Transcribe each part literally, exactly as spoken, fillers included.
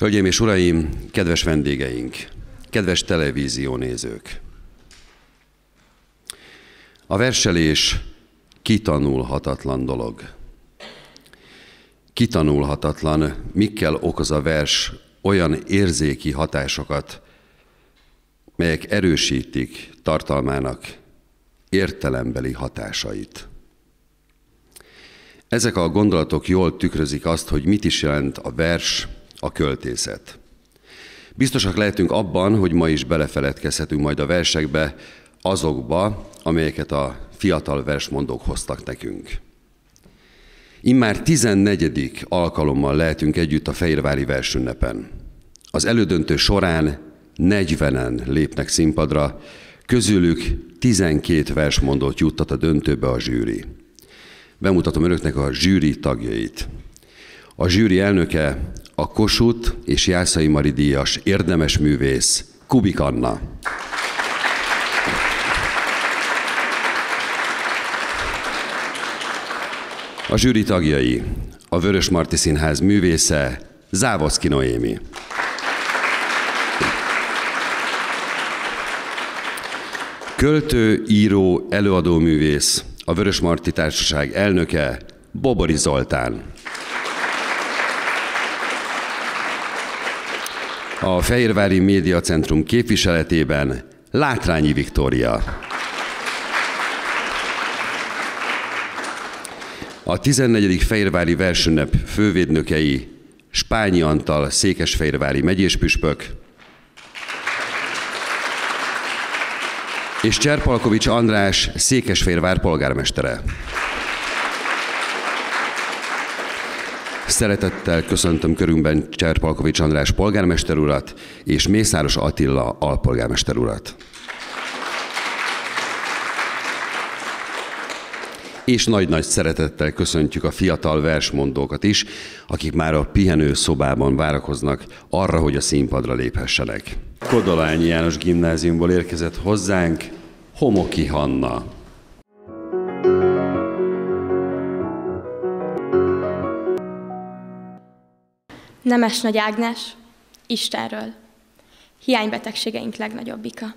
Hölgyeim és uraim, kedves vendégeink, kedves televíziónézők! A verselés kitanulhatatlan dolog. Kitanulhatatlan, mikkel okoz a vers olyan érzéki hatásokat, melyek erősítik tartalmának értelembeli hatásait. Ezek a gondolatok jól tükrözik azt, hogy mit is jelent a vers, a költészet. Biztosak lehetünk abban, hogy ma is belefeledkezhetünk majd a versekbe, azokba, amelyeket a fiatal versmondók hoztak nekünk. Immár tizennegyedik alkalommal lehetünk együtt a Fehérvári versünnepen. Az elődöntő során negyvenen lépnek színpadra, közülük tizenkét versmondót juttat a döntőbe a zsűri. Bemutatom önöknek a zsűri tagjait. A zsűri elnöke a Kossuth és Jászai Mari díjas érdemes művész Kubik Anna. A zsűri tagjai a Vörösmarty Színház művésze Závoszky Noémi. Költő, író, előadóművész, a Vörösmarty Társaság elnöke Bobori Zoltán. A Fehérvári Média Centrum képviseletében Látrányi Viktória. A tizennegyedik Fehérvári versünnep fővédnökei Spányi Antal székesfehérvári megyéspüspök és Cserpalkovics András Székesfehérvár polgármestere. Szeretettel köszöntöm körünkben Cserpalkovics András polgármester urat és Mészáros Attila alpolgármester urat. És nagy-nagy szeretettel köszöntjük a fiatal versmondókat is, akik már a pihenő szobában várakoznak arra, hogy a színpadra léphessenek. Kodolányi János Gimnáziumból érkezett hozzánk Homoki Hanna. Nemes Nagy Ágnes, Istenről, hiánybetegségeink legnagyobbika.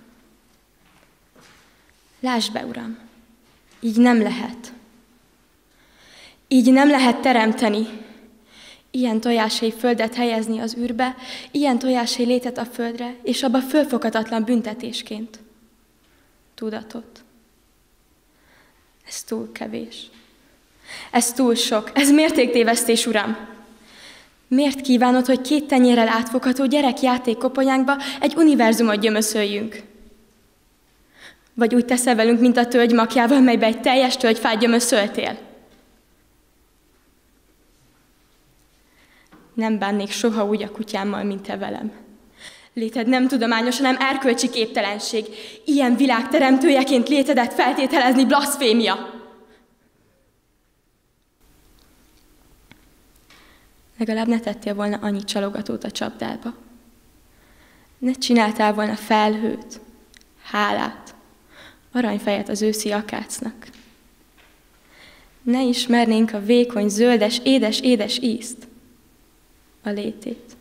Lásd be, Uram, így nem lehet. Így nem lehet teremteni. Ilyen tojásai földet helyezni az űrbe, ilyen tojásai létet a földre, és abba fölfoghatatlan büntetésként. Tudatot. Ez túl kevés. Ez túl sok. Ez mértéktévesztés, Uram. Miért kívánod, hogy két tenyérrel átfogható gyerekjáték koponyánkba egy univerzumot gyömöszöljünk? Vagy úgy teszel velünk, mint a tölgy makjával, melybe egy teljes tölgyfát gyömöszöltél? Nem bánnék soha úgy a kutyámmal, mint te velem. Léted nem tudományos, hanem erkölcsi képtelenség. Ilyen világ teremtőjeként létedet feltételezni blaszfémia. Legalább ne tettél volna annyi csalogatót a csapdába. Ne csináltál volna felhőt, hálát, aranyfejet az őszi akácnak. Ne ismernénk a vékony, zöldes, édes, édes ízt, a létét.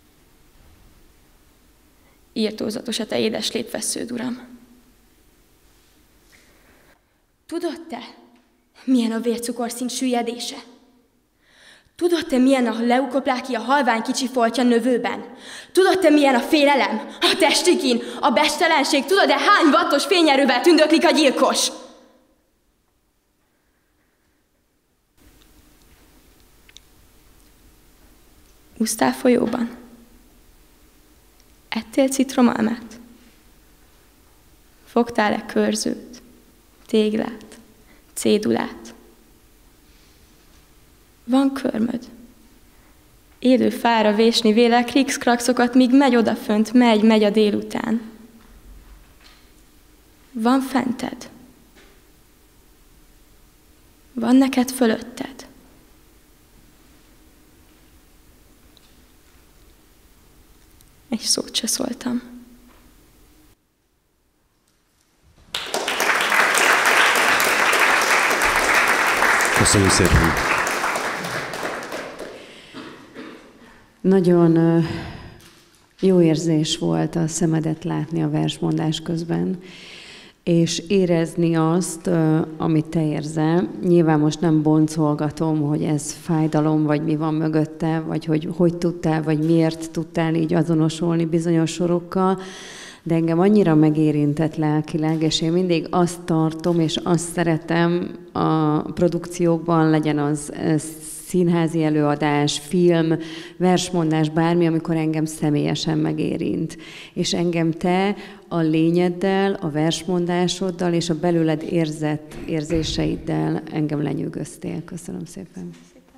Írtózatos a te édes lépvessződ, Uram. Tudod te, milyen a vércukorszint süllyedése? Tudod te, milyen a leukoplákia halvány kicsi foltja növőben? Tudod te, milyen a félelem, a testikín, a bestelenség? Tudod-e, hány wattos fényerővel tündöklik a gyilkos? Úsztál folyóban? Ettél citromalmát? Fogtál-e körzőt, téglát, cédulát? Van körmöd. Élő fára vésni véle krikszkrakszokat, míg megy odafönt, megy, megy a délután. Van fented. Van neked fölötted. Egy szót se szóltam. Köszönöm szépen. Nagyon Jó érzés volt a szemedet látni a versmondás közben, és érezni azt, amit te érzel. Nyilván most nem boncolgatom, hogy ez fájdalom, vagy mi van mögötte, vagy hogy hogy tudtál, vagy miért tudtál így azonosulni bizonyos sorokkal, de engem annyira megérintett lelkileg, és én mindig azt tartom, és azt szeretem a produkciókban, legyen az színházi előadás, film, versmondás, bármi, amikor engem személyesen megérint. És engem te a lényeddel, a versmondásoddal és a belőled érzett érzéseiddel engem lenyűgöztél. Köszönöm szépen.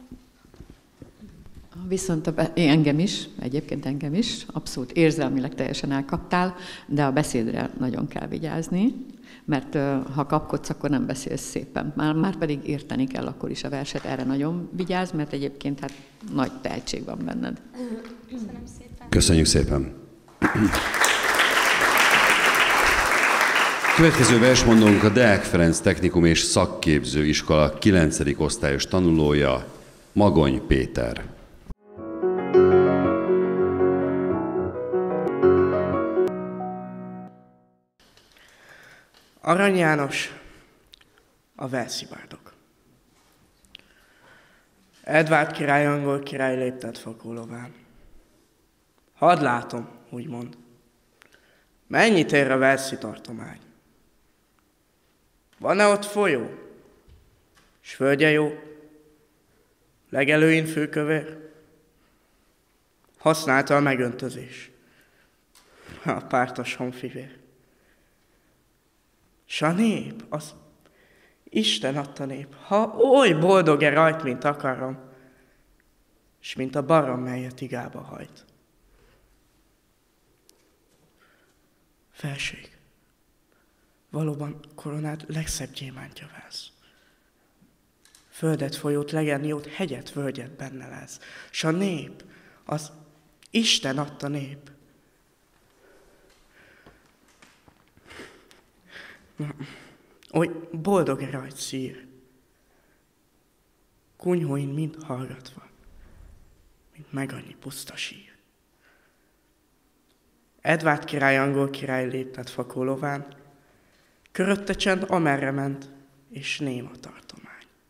Viszont a be- engem is, egyébként engem is, abszolút érzelmileg teljesen elkaptál, de a beszédre nagyon kell vigyázni, mert ha kapkodsz, akkor nem beszélsz szépen. Már, már pedig érteni kell akkor is a verset, erre nagyon vigyázz, mert egyébként hát nagy tehetség van benned. Köszönöm szépen. Köszönjük szépen. Következő versmondónk a Deák Ferenc Technikum és Szakképző Iskola kilencedik osztályos tanulója, Magony Péter. Arany János, a verszibárdok. Edvárd király, angol király léptet fakólován. Hadd látom, úgymond, mennyit ér a verszi tartomány. Van-e ott folyó, s földje jó, legelőin főkövér? Használta a megöntözés, a pártos honfivér. S a nép, az Isten adta nép, ha oly boldog-e rajt, mint akarom, s mint a barom, melyet igába hajt. Felség, valóban koronád legszebb gyémántja válsz. Földet, folyót, legenniót, hegyet, völgyet benne lesz. S a nép, az Isten adta nép. Oly boldog-e rajt szír, kunyhóin mind hallgatva, mint meg annyi puszta sír. Edvárd király, angol király léptet fakólován, körötte csend, amerre ment, és néma tartomány.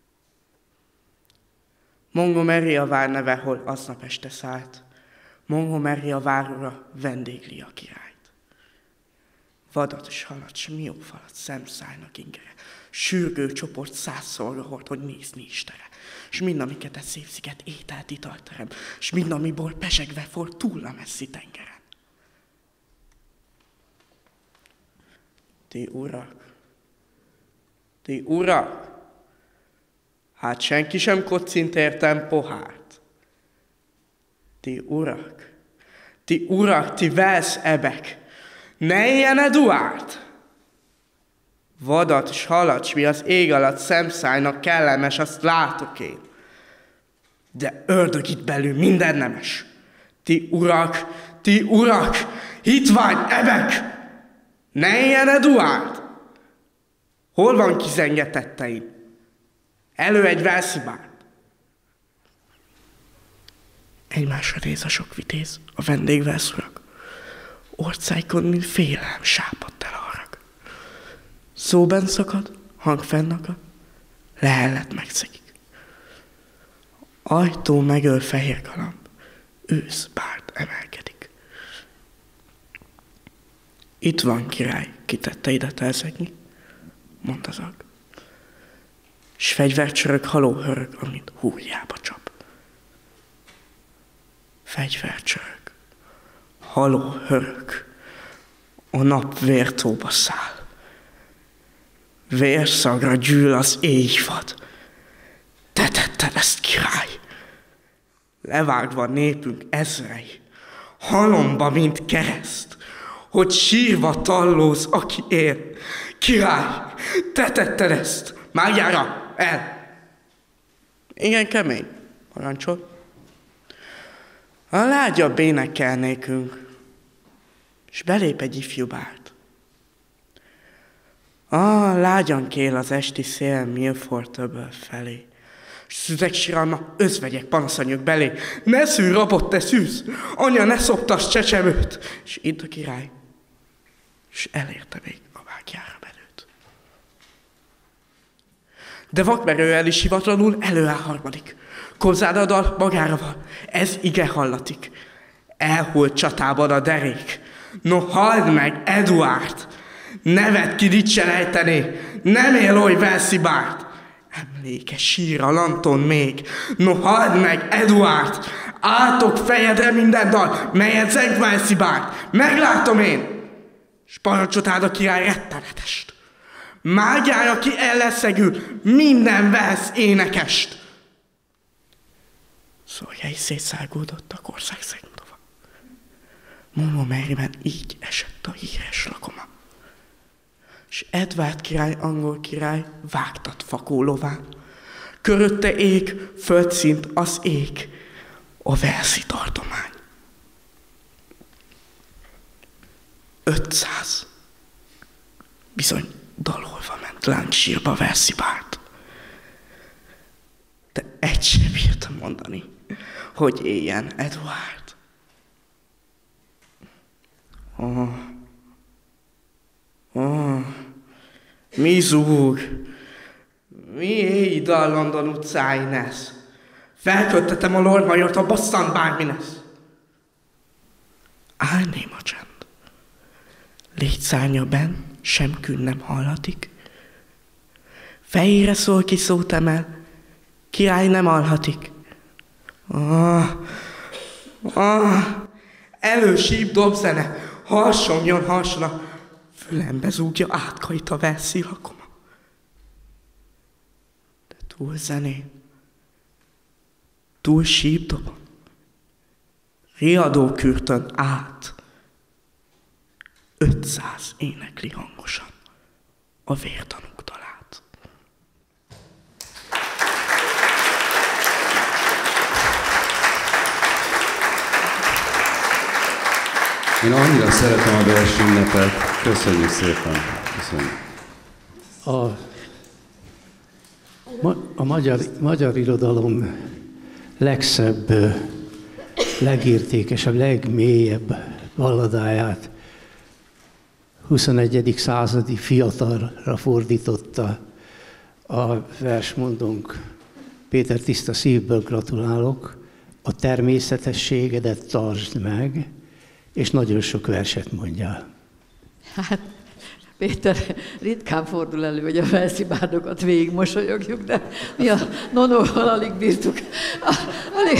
Montgomery a vár neve, hol aznap este szállt, Montgomery a várura vendégli a királyt. Vadat s halat, s miófalat, szemszájnak ingere, sürgő csoport száz szolga hord, hogy nézni istere, s mind, amiket egy szép sziget ételt italt terem, s mind, amiből pesegve for túl a messzi tengeren. Ti urak, ti urak, hát senki sem kocint értem pohárt. Ti urak, ti urak, ti velsz ebek, ne éljen Eduárd! Vadat s halat, s mi az ég alatt szemszájnak kellemes, azt látok én. De ördög itt belül minden nemes. Ti urak, ti urak, hitvány ebek! Ne éljen Eduárd! Hol van kizengetetteim? Elő egy velszibárd! Egymásra néz a sok vitéz, a vendégvelszurak. Orcáikon, mint félelem, sápadt el harag. Szóben szakad, hang fennakad, lehellet megszegik. Ajtó megöl fehér galamb, ősz bárd emelkedik. Itt van király, kitette ide telszegni, mondta az ag. S fegyvercsörög, haló hörög, amint húrjába csap. Fegyvercsörög, haló hörög, a nap vértóba száll. Vérszagra gyűl az éjvad. Te tetted ezt, király! Levágva népünk ezrei, halomba, mint kereszt, hogy sírva tallóz, aki él. Király, te tetted ezt! Mágyára, el! Igen, kemény, parancsol. A lágyabb énekelnékünk, s belép egy ifjú bárd. Ah, lágyan kél az esti szél Milford többől felé, Szüzek síralma, özvegyek panaszanyag belé. Ne szűr, rabot, te szűz! Anya, ne szoptass csecsemőt! És itt a király, és elérte még a vágjára menőt. De vakmerő el is hivatlanul előáll harmadik. Kobzád dal magára van, ez ige hallatik. Elhult csatában a derék. No, halld meg, Eduárd! Nevet ki dit se rejtené, nem él oly Velszibárd! Emlékes sír a lanton még. No, halld meg, Eduárd! Álltok fejedre minden dal, melyet zeng Velszibárd! Meglátom én! S parancsot áld a király rettenetest. Mágyára ki elleszegül minden Velsz énekest. Szolgjai szétszágódottak ország szegndova. Montgomeryben így esett a híres lakoma. S Edvárd király, angol király vágtat fakó lován. Körötte ég, földszint az ég, a Velszi tartomány. Ötszáz. Bizony dalolva ment láncsírba Velszibárd. De egy sem bírtam mondani, hogy éljen Eduárd. Oh. Oh. Mi zúg? Mi éj dal London utcáin ez? Felköltetem a Lord Majort, a bosszant bármi lesz. Állném a csend. Légyszárnya benn, sem kün nem hallatik. Fejére szól ki szót emel, király nem alhatik. Ah, ah, elősíp dobzene, harsomjon harsona, fülembe zúgja átkait a Velszi lakoma. De túl zenén, túl síp dobon, riadó kürtön át, ötszáz énekli hangosan a vértanúk dalát. Én annyira szeretem a versünnepet. Köszönjük szépen. Köszönjük. A, a magyar, magyar irodalom legszebb, legértékesebb, legmélyebb balladáját huszonegyedik századi fiatalra fordította a versmondónk. Péter, tiszta szívből gratulálok. A természetességedet tartsd meg, és nagyon sok verset mondjál. Hát, Péter, ritkán fordul elő, hogy a Velszibárdokat végig mosolyogjuk, de mi a nonóval alig bírtuk. Alig,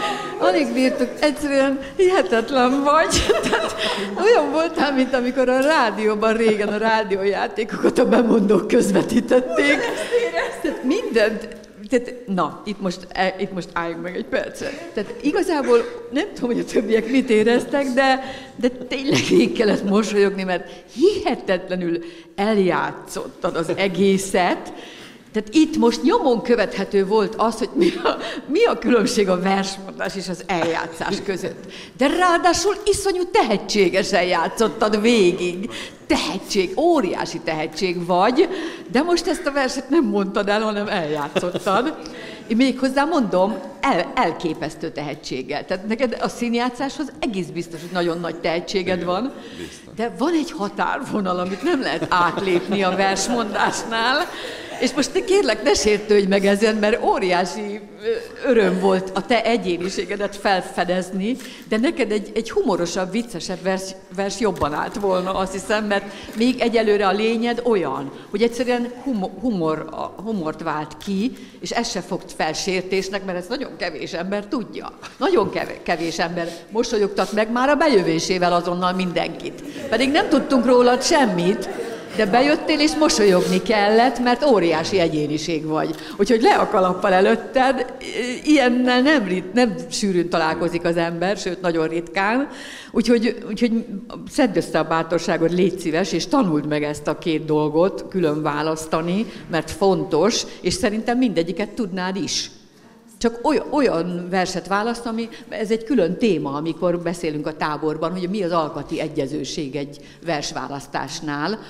alig bírtuk, egyszerűen hihetetlen vagy. Tehát olyan voltál, mint amikor a rádióban régen a rádiójátékokat a bemondók közvetítették. Tehát mindent. Tehát, na, itt most, itt most álljunk meg egy percet. Tehát igazából nem tudom, hogy a többiek mit éreztek, de, de tényleg végig kellett mosolyogni, mert hihetetlenül eljátszottad az egészet. Tehát itt most nyomon követhető volt az, hogy mi a, mi a különbség a versmondás és az eljátszás között. De ráadásul iszonyú tehetségesen játszottad végig. Tehetség, óriási tehetség vagy, de most ezt a verset nem mondtad el, hanem eljátszottad. Én méghozzá mondom, el, elképesztő tehetséggel. Tehát neked a színjátszáshoz egész biztos, hogy nagyon nagy tehetséged van, de van egy határvonal, amit nem lehet átlépni a versmondásnál, és most te kérlek, ne sértődj meg ezen, mert óriási öröm volt a te egyéniségedet felfedezni, de neked egy, egy humorosabb, viccesebb vers, vers jobban állt volna, azt hiszem, mert még egyelőre a lényed olyan, hogy egyszerűen humor, humor, humort vált ki, és ez se fogt fel sértésnek, mert ezt nagyon kevés ember tudja. Nagyon kevés ember mosolyogtat meg már a bejövésével azonnal mindenkit. Pedig nem tudtunk rólad semmit, de bejöttél és mosolyogni kellett, mert óriási egyéniség vagy. Úgyhogy le a kalappal előtted, ilyennel nem, rit, nem sűrűn találkozik az ember, sőt, nagyon ritkán. Úgyhogy, úgyhogy szedd össze a bátorságot, légy szíves, és tanuld meg ezt a két dolgot külön választani, mert fontos, és szerintem mindegyiket tudnád is. Csak olyan, olyan verset választ, ami, ez egy külön téma, amikor beszélünk a táborban, hogy mi az alkati egyezőség egy versválasztásnál.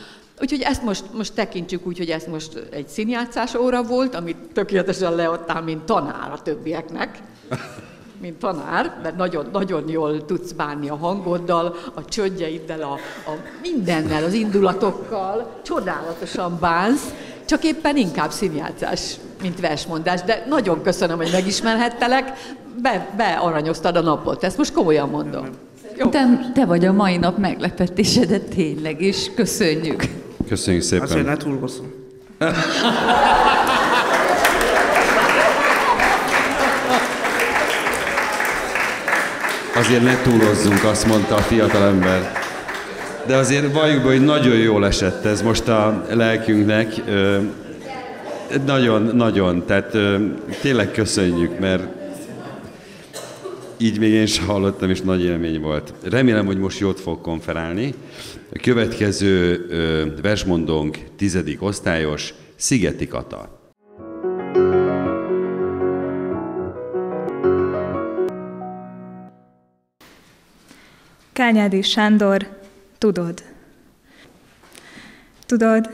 Úgyhogy ezt most, most tekintsük úgy, hogy ez most egy színjátszás óra volt, amit tökéletesen leadtál, mint tanár a többieknek. Mint tanár, mert nagyon, nagyon jól tudsz bánni a hangoddal, a csöndjeiddel, a, a mindennel, az indulatokkal, csodálatosan bánsz, csak éppen inkább színjátszás, mint versmondás. De nagyon köszönöm, hogy megismerhettelek, be, bearanyoztad a napot, ezt most komolyan mondom. Jó. Te, te vagy a mai nap meglepetése, de tényleg is köszönjük. Köszönjük szépen. Azért ne túl hosszú. Azért ne túlozzunk, azt mondta a fiatalember. De azért valljuk be, hogy nagyon jól esett ez most a lelkünknek. Nagyon, nagyon. Tehát tényleg köszönjük, mert így még én sem hallottam, és nagy élmény volt. Remélem, hogy most jót fog konferálni. A következő versmondónk tizedik osztályos, Szigeti Kata. Kányádi Sándor, tudod. Tudod,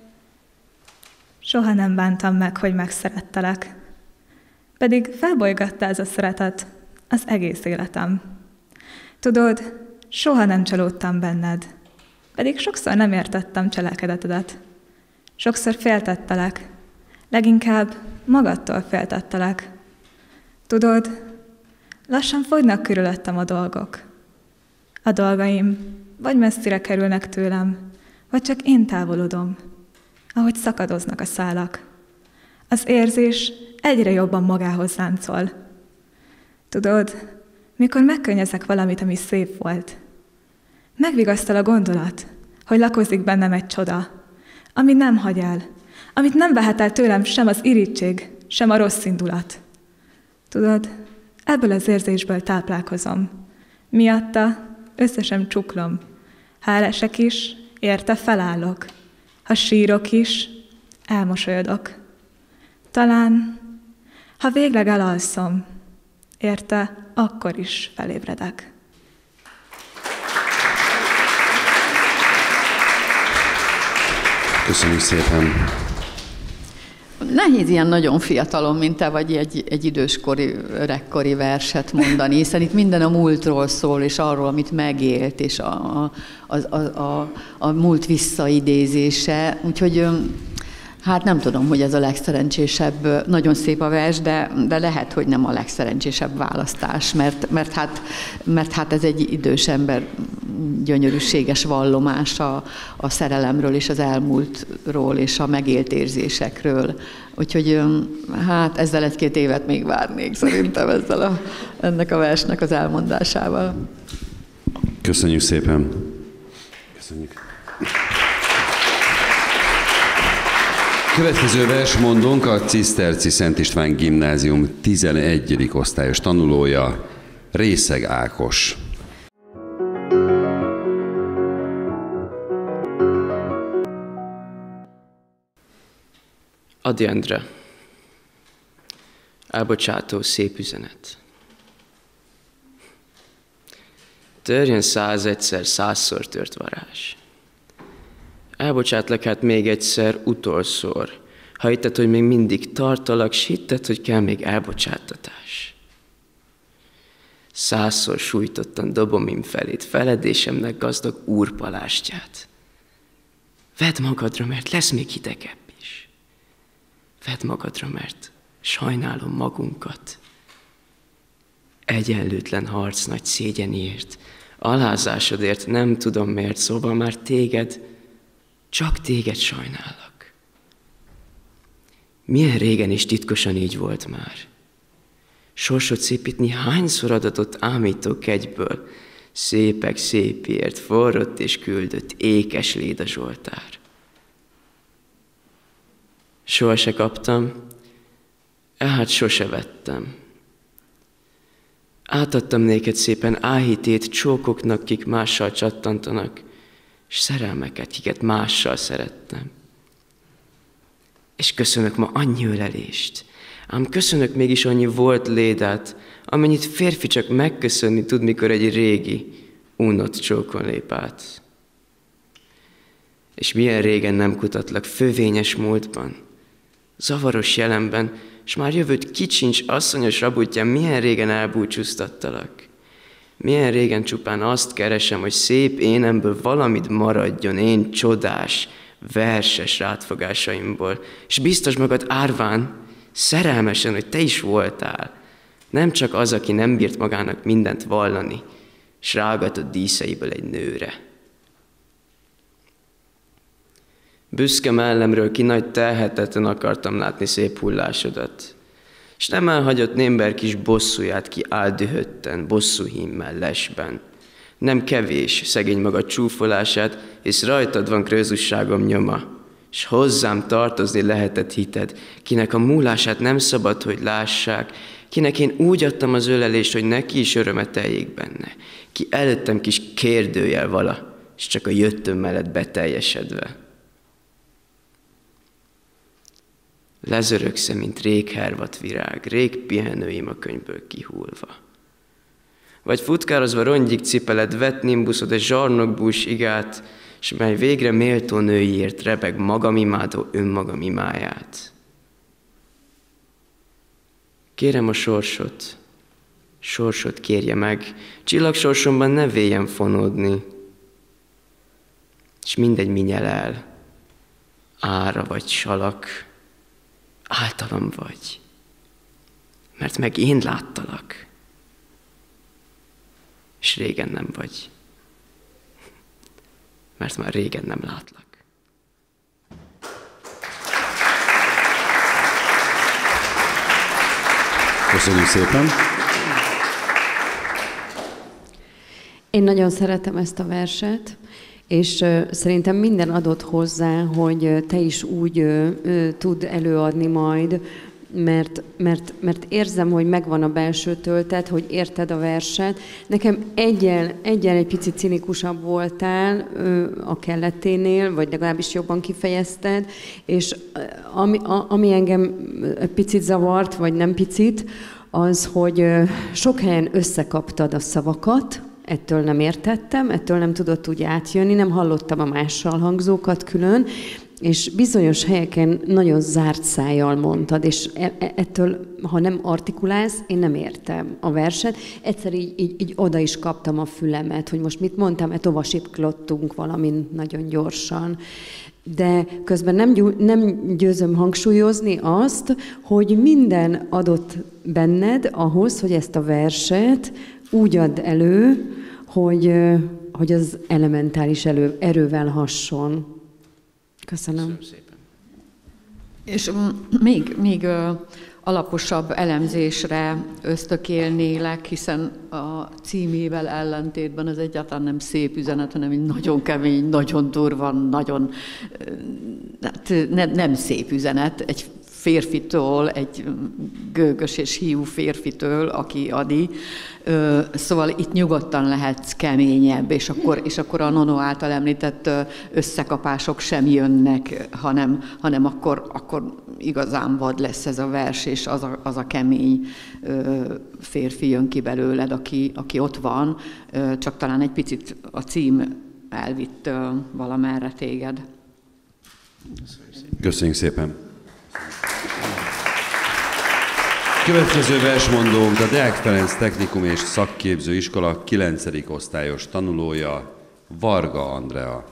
soha nem bántam meg, hogy megszerettelek. Pedig felbolygatta ez a szeretet az egész életem. Tudod, soha nem csalódtam benned. Pedig sokszor nem értettem cselekedetedet. Sokszor féltettelek. Leginkább magadtól féltettelek. Tudod, lassan fogynak körülöttem a dolgok. A dolgaim vagy messzire kerülnek tőlem, vagy csak én távolodom, ahogy szakadoznak a szálak. Az érzés egyre jobban magához láncol. Tudod, mikor megkönnyezek valamit, ami szép volt, megvigasztal a gondolat, hogy lakozik bennem egy csoda, ami nem hagy el, amit nem vehet el tőlem sem az irítség, sem a rossz indulat. Tudod, ebből az érzésből táplálkozom. Miatta összesen csuklom. Ha elesek is, érte felállok. Ha sírok is, elmosolyodok. Talán, ha végleg elalszom, érte, akkor is felébredek. Köszönjük szépen! Nehéz ilyen nagyon fiatalon, mint te vagy, egy, egy időskori, öregkori verset mondani, hiszen itt minden a múltról szól, és arról, amit megélt, és a, a, a, a, a múlt visszaidézése. Úgyhogy hát nem tudom, hogy ez a legszerencsésebb, nagyon szép a vers, de, de lehet, hogy nem a legszerencsésebb választás, mert, mert, hát, mert hát ez egy idős ember gyönyörűséges vallomása a szerelemről és az elmúltról és a megélt érzésekről. Úgyhogy hát ezzel egy-két évet még várnék szerintem ezzel a, ennek a versnek az elmondásával. Köszönjük szépen! Köszönjük! Következő versmondónk a Ciszterci Szent István Gimnázium tizenegyedik osztályos tanulója, Részeg Ákos. Adi Endre. Elbocsátó szép üzenet. Törjön száz egyszer, százszor tört varázs. Elbocsátlak hát még egyszer, utolszor. Ha hitted, hogy még mindig tartalak, s hitted, hogy kell még elbocsáttatás. Százszor sújtottan dobomim felét, feledésemnek gazdag úrpalástját. Vedd magadra, mert lesz még hidegebb is. Vedd magadra, mert sajnálom magunkat. Egyenlőtlen harc nagy szégyenért, alázásodért nem tudom miért, szóval már téged, csak téged sajnálok. Milyen régen is titkosan így volt már. Sorsot szépítni hányszor adatott ámító kegyből, szépek szépért forrott és küldött ékes Léda Zsoltár. Soha se kaptam, hát sose vettem. Átadtam néked szépen áhítét csókoknak, kik mással csattantanak, és szerelmeket, kiket mással szerettem. És köszönök ma annyi ölelést, ám köszönök mégis annyi volt Lédát, amennyit férfi csak megköszönni tud, mikor egy régi, unott csókon lép át. És milyen régen nem kutatlak fövényes múltban, zavaros jelenben, s már jövőt kicsincs asszonyos rabutján milyen régen elbúcsúztattalak. Milyen régen csupán azt keresem, hogy szép énemből valamit maradjon, én csodás, verses rátfogásaimból, és biztos magad árván, szerelmesen, hogy te is voltál, nem csak az, aki nem bírt magának mindent vallani, s rágatott díszeiből egy nőre. Büszke mellemről ki nagy telhetetlen akartam látni szép hullásodat, és nem elhagyott némber kis bosszúját ki áldühötten, bosszúhímmel lesben. Nem kevés szegény maga csúfolását, és rajtad van krőzusságom nyoma, s hozzám tartozni lehetett hited, kinek a múlását nem szabad, hogy lássák, kinek én úgy adtam az ölelést, hogy neki is örömet teljék benne, ki előttem kis kérdőjel vala, és csak a jöttöm mellett beteljesedve. Lezörögszem, mint rég hervadt virág, rég pihenőim a könyvből kihullva. Vagy futkározva rongyig cipeled, vett nimbuszod a zsarnokbús igát, s mely végre méltó nőiért rebeg magam imádó önmagam imáját. Kérem a sorsot, sorsot kérje meg, csillagsorsomban ne véljen fonódni, és mindegy mi nyel el, ára vagy salak, általam vagy, mert meg én láttalak, és régen nem vagy, mert már régen nem látlak. Köszönjük szépen! Én nagyon szeretem ezt a verset, és uh, szerintem minden adott hozzá, hogy uh, te is úgy uh, uh, tud előadni majd, mert, mert, mert érzem, hogy megvan a belső töltet, hogy érted a verset. Nekem egyen, egyen egy picit cinikusabb voltál uh, a kelleténél, vagy legalábbis jobban kifejezted, és uh, ami, a, ami engem picit zavart, vagy nem picit, az, hogy uh, sok helyen összekaptad a szavakat, ettől nem értettem, ettől nem tudott úgy átjönni, nem hallottam a mással hangzókat külön, és bizonyos helyeken nagyon zárt szájjal mondtad, és ettől, ha nem artikulálsz, én nem értem a verset. Egyszer így, így, így oda is kaptam a fülemet, hogy most mit mondtam, mert tovasiklottunk valamin nagyon gyorsan. De közben nem, gyú, nem győzöm hangsúlyozni azt, hogy minden adott benned ahhoz, hogy ezt a verset úgy add elő, hogy, hogy az elementális elő, erővel hasson. Köszönöm. Köszönöm szépen. És még, még alaposabb elemzésre ösztökélnélek, hiszen a címével ellentétben ez egyáltalán nem szép üzenet, hanem egy nagyon kemény, nagyon durva, nagyon hát nem, nem szép üzenet. Egy férfitől, egy gőgös és hiú férfitől, aki Adi. Szóval itt nyugodtan lehetsz keményebb, és akkor, és akkor a Nono által említett összekapások sem jönnek, hanem, hanem akkor, akkor igazán vad lesz ez a vers, és az a, az a kemény férfi jön ki belőled, aki, aki ott van, csak talán egy picit a cím elvitt valamerre téged. Köszönjük szépen! Következő versmondónk a Deák Ferenc Technikum és Szakképző Iskola kilencedik osztályos tanulója, Varga Andrea.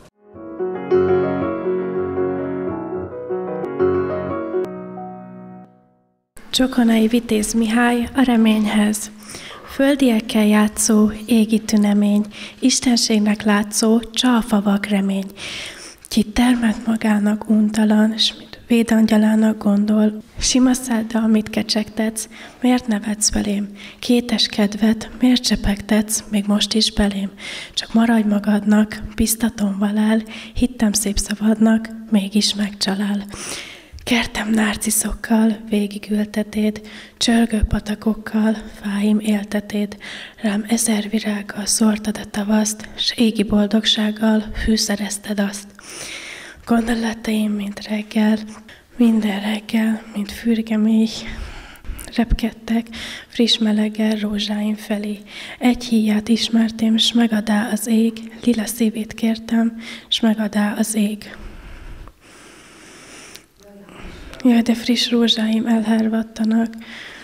Csokonai Vitéz Mihály a reményhez. Földiekkel játszó, égi tünemény, istenségnek látszó, csalfavak remény. Ki termelt magának untalan, s mit védangyalának gondol, sima száddal mit kecsegtetsz, miért nevetsz velém? Kétes kedvet, miért csepegtetsz, még most is belém? Csak maradj magadnak, biztatom valál, hittem szép szavadnak, mégis megcsalál. Kertem nárciszokkal végigültetéd, csörgő patakokkal fáim éltetéd, rám ezer virággal szórtad a tavaszt, s égi boldogsággal fűszerezted azt. Gondolataim, mint reggel, minden reggel, mint fürgemély, repkedtek friss meleggel rózsáim felé. Egy híját ismertém, s megadá az ég, lila szívét kértem, s megadá az ég. Jaj, de friss rózsáim elhervadtanak,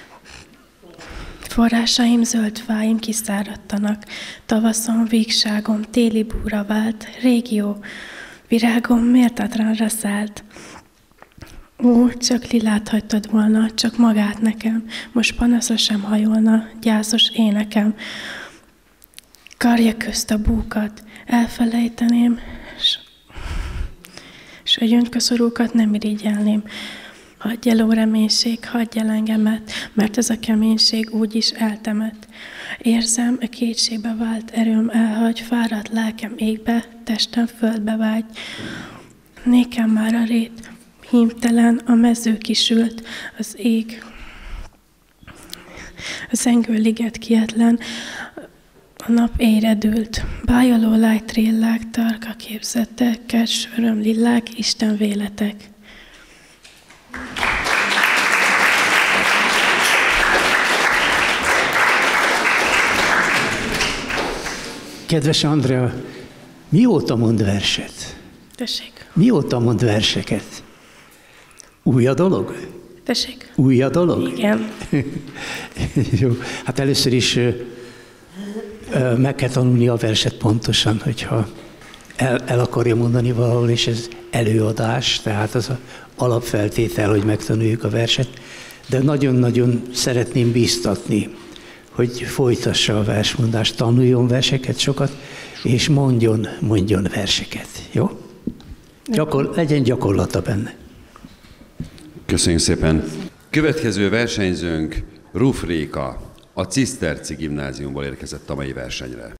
forrásaim, zöld fáim kiszáradtanak, tavaszon vígságom téli búra vált, régió virágom méltatlanra szállt. Ó, csak lilát hagytad volna, csak magát nekem, most panaszra sem hajolna, gyászos énekem. Karja közt a búkat elfelejteném, s, s a gyöngyköszorúkat nem irigyelném. Hagyj el, ó reménység, hagyj el engemet, mert ez a keménység úgyis eltemet. Érzem, a kétségbe vált erőm elhagy, fáradt lelkem égbe, testem földbe vágy. Nékem már a rét, hímtelen, a mező kisült, az ég. A zengő liget kietlen, a nap éredült. Bájoló lájtrillák, tarka képzettek, kertsöröm lillák, Isten véletek. Kedves Andrea, mióta mond verset? Tessék. Mióta mond verseket? Új a dolog? Tessék. Új a dolog? Igen. Jó, hát először is ö, ö, meg kell tanulni a verset pontosan, hogyha el, el akarja mondani valahol, és ez előadás, tehát az a alapfeltétel, hogy megtanuljuk a verset, de nagyon-nagyon szeretném bíztatni, hogy folytassa a versmondást, tanuljon verseket sokat, és mondjon, mondjon verseket. Jó? Gyakor, legyen gyakorlata benne. Köszönjük szépen. Következő versenyzőnk Ruf Réka, a Ciszterci Gimnáziumból érkezett a mai versenyre.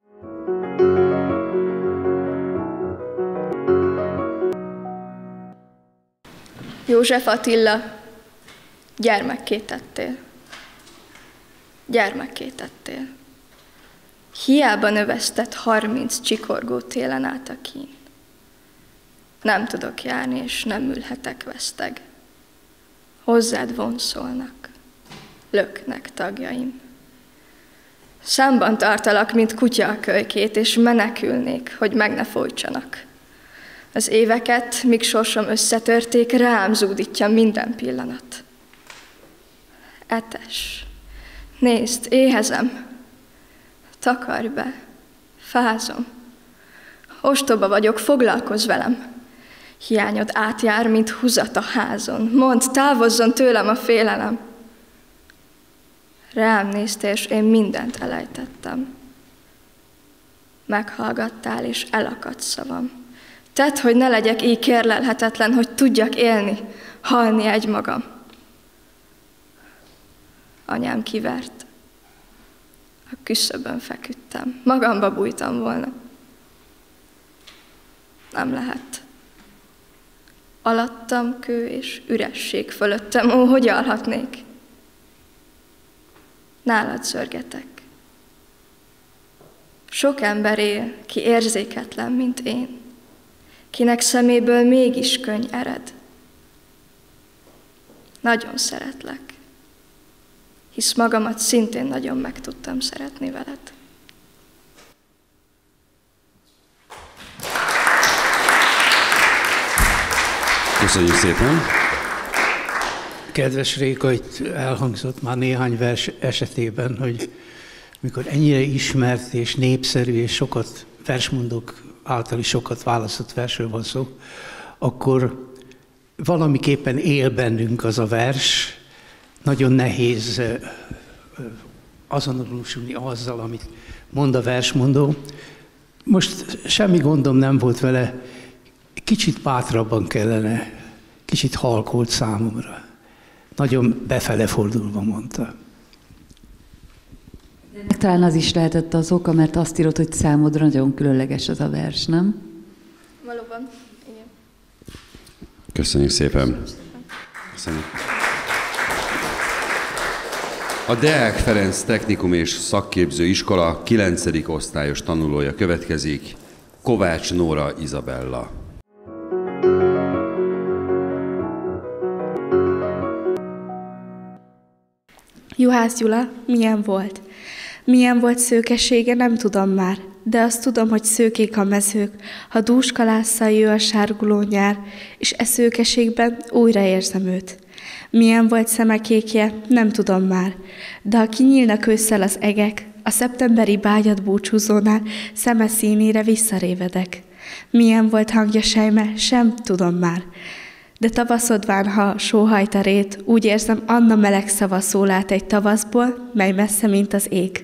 József Attila, gyermekké tettél. Gyermekké tettél. Hiába növesztett harminc csikorgó télen át a kín. Nem tudok járni, és nem ülhetek veszteg. Hozzád vonszolnak, löknek tagjaim. Számban tartalak, mint kutya a kölykét, és menekülnék, hogy meg ne folytsanak. Az éveket, míg sorsom összetörték, rám zúdítja minden pillanat. Etes, nézd, éhezem, takarj be, fázom. Ostoba vagyok, foglalkozz velem. Hiányod átjár, mint húzat a házon. Mondd, távozzon tőlem a félelem. Rám néztél, és én mindent elejtettem. Meghallgattál, és elakadt szavam. Tedd, hogy ne legyek így kérlelhetetlen, hogy tudjak élni, halni egymagam. Anyám kivert. A küszöbön feküdtem. Magamba bújtam volna. Nem lehet. Alattam kő és üresség fölöttem. Ó, hogy alhatnék? Nálad szörgetek. Sok ember él, ki érzéketlen, mint én, kinek szeméből mégis könny ered. Nagyon szeretlek, hisz magamat szintén nagyon meg tudtam szeretni veled. Köszönjük szépen! Kedves Réka, itt elhangzott már néhány vers esetében, hogy mikor ennyire ismert és népszerű és sokat versmondók által is sokat választott versről van szó, akkor valamiképpen él bennünk az a vers, nagyon nehéz azonosulni azzal, amit mond a versmondó. Most semmi gondom nem volt vele, kicsit bátrabban kellene, kicsit halkolt számomra. Nagyon befele fordulva mondta. Talán az is lehetett az oka, mert azt írod, hogy számodra nagyon különleges az a vers, nem? Valóban, igen. Köszönjük szépen. Köszönjük. A Deák Ferenc Technikum és Szakképző Iskola kilencedik osztályos tanulója következik, Kovács Nóra Izabella. Juhász Gyula milyen volt? Milyen volt szőkesége, nem tudom már, de azt tudom, hogy szőkék a mezők, ha dúskalásszal jő a sárguló nyár, és e szőkeségben újra érzem őt. Milyen volt szemekékje, nem tudom már, de ha kinyílnak ősszel az egek, a szeptemberi bágyat búcsúzónál szeme színére visszarévedek. Milyen volt hangja sejme, sem tudom már. De tavaszodván, ha sóhajt a rét, úgy érzem, Anna meleg szava szól át egy tavaszból, mely messze, mint az ég.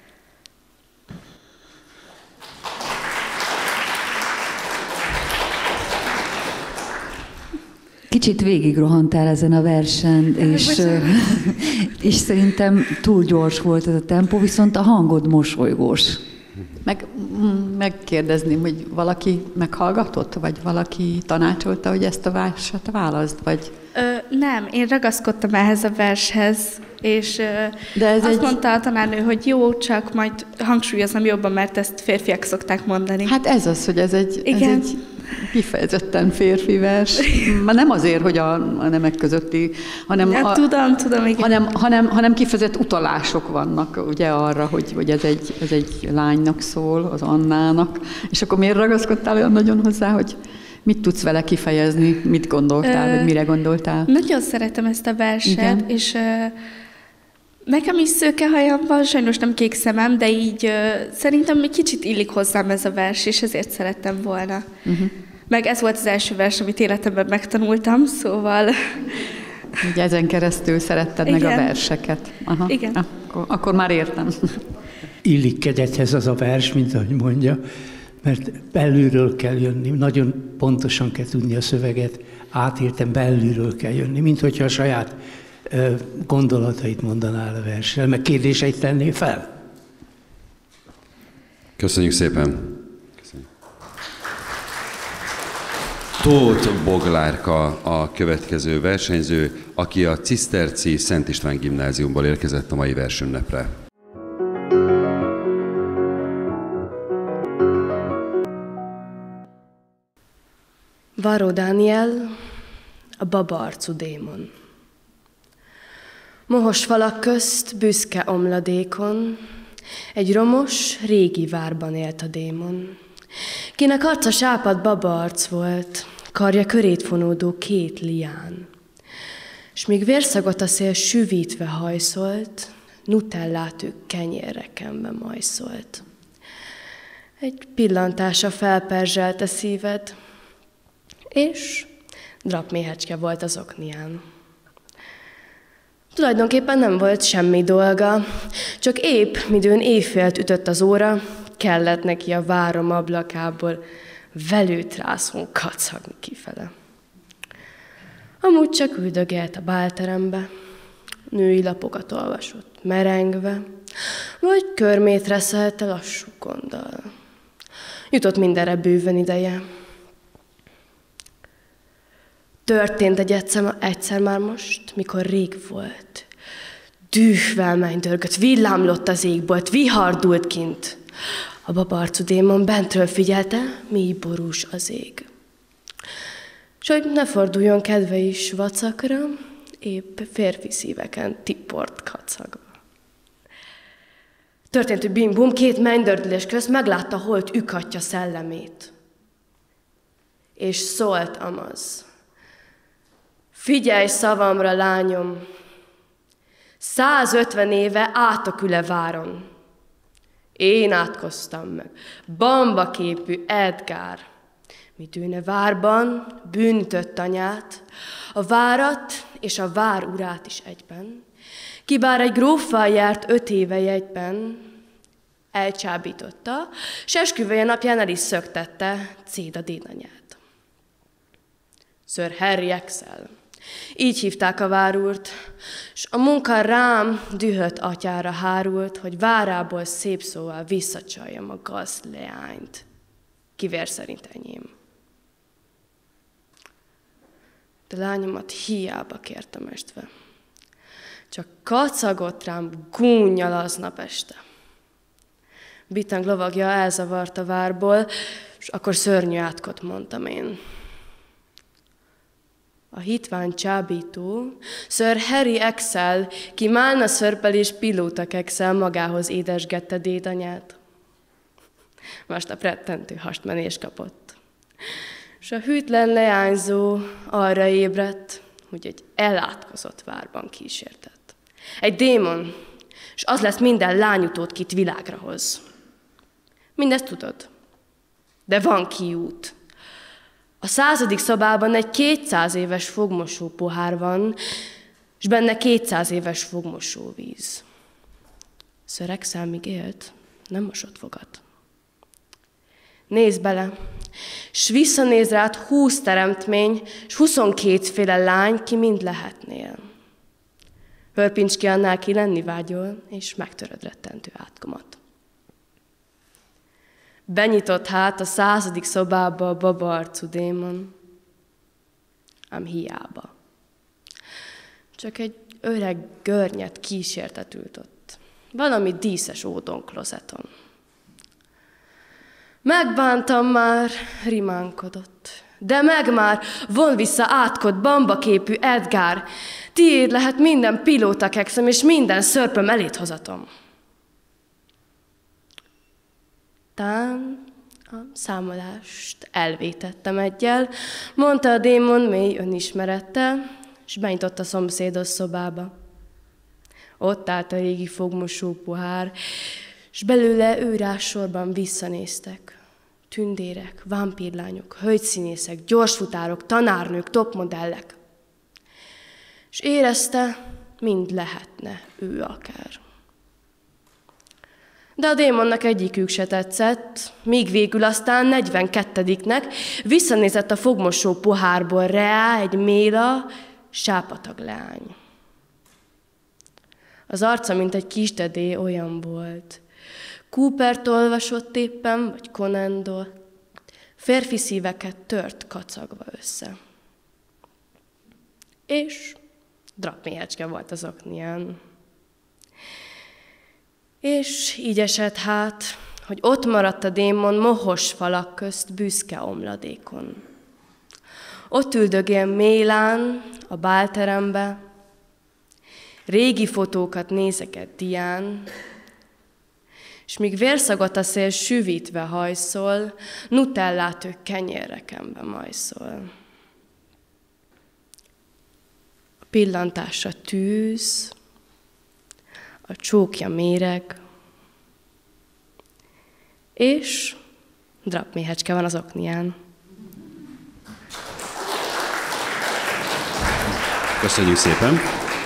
Kicsit végigrohantál ezen a versen, és, és szerintem túl gyors volt ez a tempó, viszont a hangod mosolygós. Meg, megkérdezném, hogy valaki meghallgatott, vagy valaki tanácsolta, hogy ezt a verset válaszd, vagy... Ö, nem, én ragaszkodtam ehhez a vershez, és De ez azt egy... mondta a tanárnő, hogy jó, csak majd hangsúlyozom jobban, mert ezt férfiak szokták mondani. Hát ez az, hogy ez egy, ez egy kifejezetten férfi vers. Már nem azért, hogy a, a nemek közötti, hanem, ja, a, tudom, tudom, igen. hanem, hanem, hanem kifejezett utalások vannak ugye arra, hogy, hogy ez, egy, ez egy lánynak szól, az Annának. És akkor miért ragaszkodtál olyan nagyon hozzá, hogy mit tudsz vele kifejezni, mit gondoltál, Ö, vagy mire gondoltál? Nagyon szeretem ezt a verset, igen. és uh, nekem is szőke hajam van, sajnos nem kék szemem, de így uh, szerintem egy kicsit illik hozzám ez a vers, és ezért szerettem volna. Uh-huh. Meg ez volt az első vers, amit életemben megtanultam, szóval... Ugye ezen keresztül szeretted igen. meg a verseket. Aha. Igen. Akkor, akkor már értem. Illik kegyedhez az a vers, mint ahogy mondja, mert belülről kell jönni, nagyon pontosan kell tudni a szöveget, átértem, belülről kell jönni, mint hogyha a saját ö, gondolatait mondanál a versel, meg kérdéseit tennél fel. Köszönjük szépen! Köszönjük. Tóth Boglárka a következő versenyző, aki a Ciszterci Szent István Gimnáziumból érkezett a mai versünnepre. Varró Dániel, a baba arcú démon. Mohos falak közt, büszke omladékon, egy romos, régi várban élt a démon, kinek arca sápadt baba arc volt, karja körét fonódó két lián. S míg vérszagot a szél süvítve hajszolt, nutellát ő kenyérre kenve majszolt. Egy pillantása felperzselte szíved, és drapméhecske volt az oknián. Tulajdonképpen nem volt semmi dolga, csak épp, midőn éjfélt ütött az óra, kellett neki a várom ablakából velőtrászon kacagni kifele. Amúgy csak üldögélt a bálterembe, női lapokat olvasott merengve, vagy körmét reszelte lassú gonddal. Jutott mindenre bőven ideje. Történt egy egyszer, egyszer már most, mikor rég volt. Dühvelmány dörgött, villámlott az égbolt, vihardult kint. A babarcú démon bentről figyelte, mély borús az ég. S hogy ne forduljon kedve is vacakra, épp férfi szíveken tipport kacagva. Történt, hogy bim-bum, két mennydördülés közt meglátta holt ükatja szellemét. És szólt amaz. Figyelj szavamra, lányom, százötven éve át a küle váron. Én átkoztam meg, bamba képű Edgár, mi tűne várban bűntött anyát, a várat és a vár urát is egyben, ki bár egy gróffal járt öt éve jegyben, elcsábította, s esküvője napján el is szöktette Céda dédanyát. Sir Harry Excel. Így hívták a várúrt, s a munka rám dühött atyára hárult, hogy várából szép szóval visszacsaljam a gazleányt. Kivér szerint enyém. De lányomat hiába kértem estve. Csak kacagott rám gúnnyal aznap este. Bitang lovagja elzavart a várból, és akkor szörnyű átkot mondtam én. a hitvány csábító, Sir Harry Excel, ki málna szörpelés pilóta kekszel, magához édesgette dédanyát. Másnap rettentő hastmenés kapott. S a hűtlen leányzó arra ébredt, hogy egy elátkozott várban kísértett. Egy démon, és az lesz minden lányutót, kit világra hoz. Mindezt tudod, de van kiút. A századik szobában egy kétszáz éves fogmosó pohár van, és benne kétszáz éves fogmosó víz. Sir Excel míg élt, nem mosott fogat. Nézd bele, s visszanéz rád húsz teremtmény, s huszonkétféle lány, ki mind lehetnél. Hörpincs ki annál, ki lenni vágyol, és megtöröd rettentő átkomat. Benyitott hát a századik szobába a babaarcú démon, ám hiába. Csak egy öreg görnyet kísértet ült ott, valami díszes ódon klozeton. Megbántam már, rimánkodott, de meg már, von vissza átkod bambaképű Edgar, tiéd lehet minden pilótakekszem és minden szörpöm elét hozatom. Tán a számolást elvétettem egyel, mondta a démon mély önismerettel, és benyitott a szomszédos szobába. Ott állt a régi fogmosó pohár, és belőle őrás sorban visszanéztek. Tündérek, vámpírlányok, hölgyszínészek, gyorsfutárok, tanárnők, topmodellek. És érezte, mind lehetne ő akár. De a démonnak egyikük se tetszett, míg végül aztán negyvenkettediknek visszanézett a fogmosó pohárból reá egy méla, sápatag leány. Az arca, mint egy kisdedé, olyan volt. Coopert olvasott éppen, vagy Conandot, férfi szíveket tört kacagva össze. És drapméhecske volt az oknián. És így esett hát, hogy ott maradt a démon mohos falak közt büszke omladékon. Ott üldögél mélán, a bálterembe, régi fotókat nézeket dián, és míg vérszagot a szél süvítve hajszol, nutellát ő kenyérrekenbe majszol. A pillantása tűz, a csókja méreg, és drapméhecske van az oknián. Köszönjük szépen!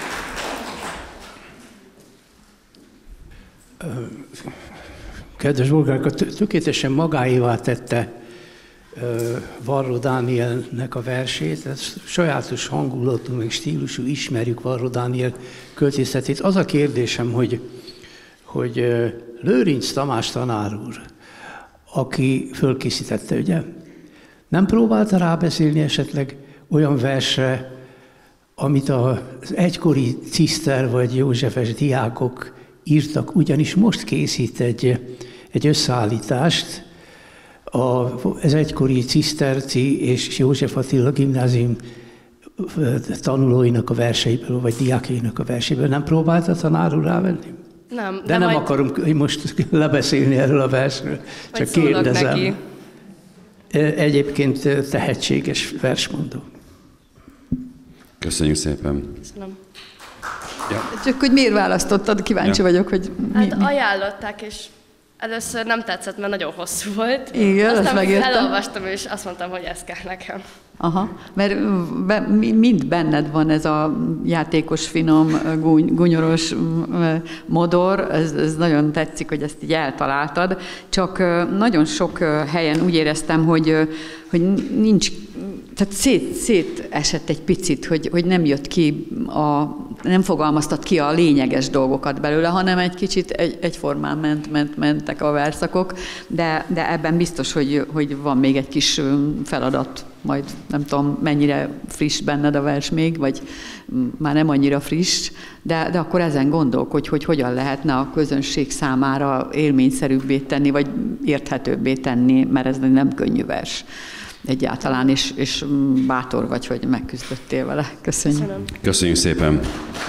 Kedves bolgárok, tökéletesen magáévá tette Varró Dánielnek a versét, ez sajátos hangulatú, meg stílusú, ismerjük Varró Dániel költészetét. Az a kérdésem, hogy, hogy Lőrinc Tamás tanár úr, aki fölkészítette, ugye, nem próbálta rábeszélni esetleg olyan versre, amit az egykori Ciszter vagy Józsefes diákok írtak, ugyanis most készít egy, egy összeállítást az egykori Ciszterci és József Attila gimnázium tanulóinak a verseiből, vagy diákjainak a verseiből. Nem próbálta tanár úr rávenni? Nem. De, de nem majd... akarom most lebeszélni erről a versről, csak kérdezem. Neki. Egyébként tehetséges versmondó. Köszönjük szépen. Köszönöm. Ja. Csak hogy miért választottad, kíváncsi ja. vagyok, hogy mi, Hát mi? Ajánlották, és először nem tetszett, mert nagyon hosszú volt. Igen, aztán megértem. Elolvastam, és azt mondtam, hogy ez kell nekem. Aha, mert be, mind benned van ez a játékos, finom, gúny, gúnyoros modor, ez, ez nagyon tetszik, hogy ezt így eltaláltad, csak nagyon sok helyen úgy éreztem, hogy, hogy nincs, tehát szét, szét esett egy picit, hogy, hogy nem jött ki, a, nem fogalmaztat ki a lényeges dolgokat belőle, hanem egy kicsit egy, egyformán ment, ment, mentek a verszakok, de, de ebben biztos, hogy, hogy van még egy kis feladat, majd nem tudom, mennyire friss benned a vers még, vagy már nem annyira friss, de, de akkor ezen gondolkodj, hogy hogyan lehetne a közönség számára élményszerűbbé tenni, vagy érthetőbbé tenni, mert ez nem könnyű vers. egyáltalán, és, és bátor vagy, hogy megküzdöttél vele. Köszönjük. Köszönöm. Köszönjük szépen.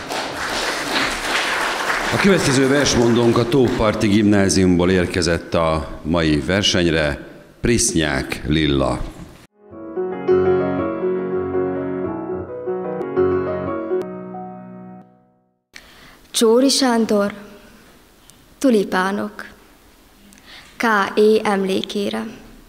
A következő versmondónk a Tóparti Gimnáziumból érkezett a mai versenyre, Prisznyák Lilla. Csóri Sándor, Tulipánok, ká é emlékére.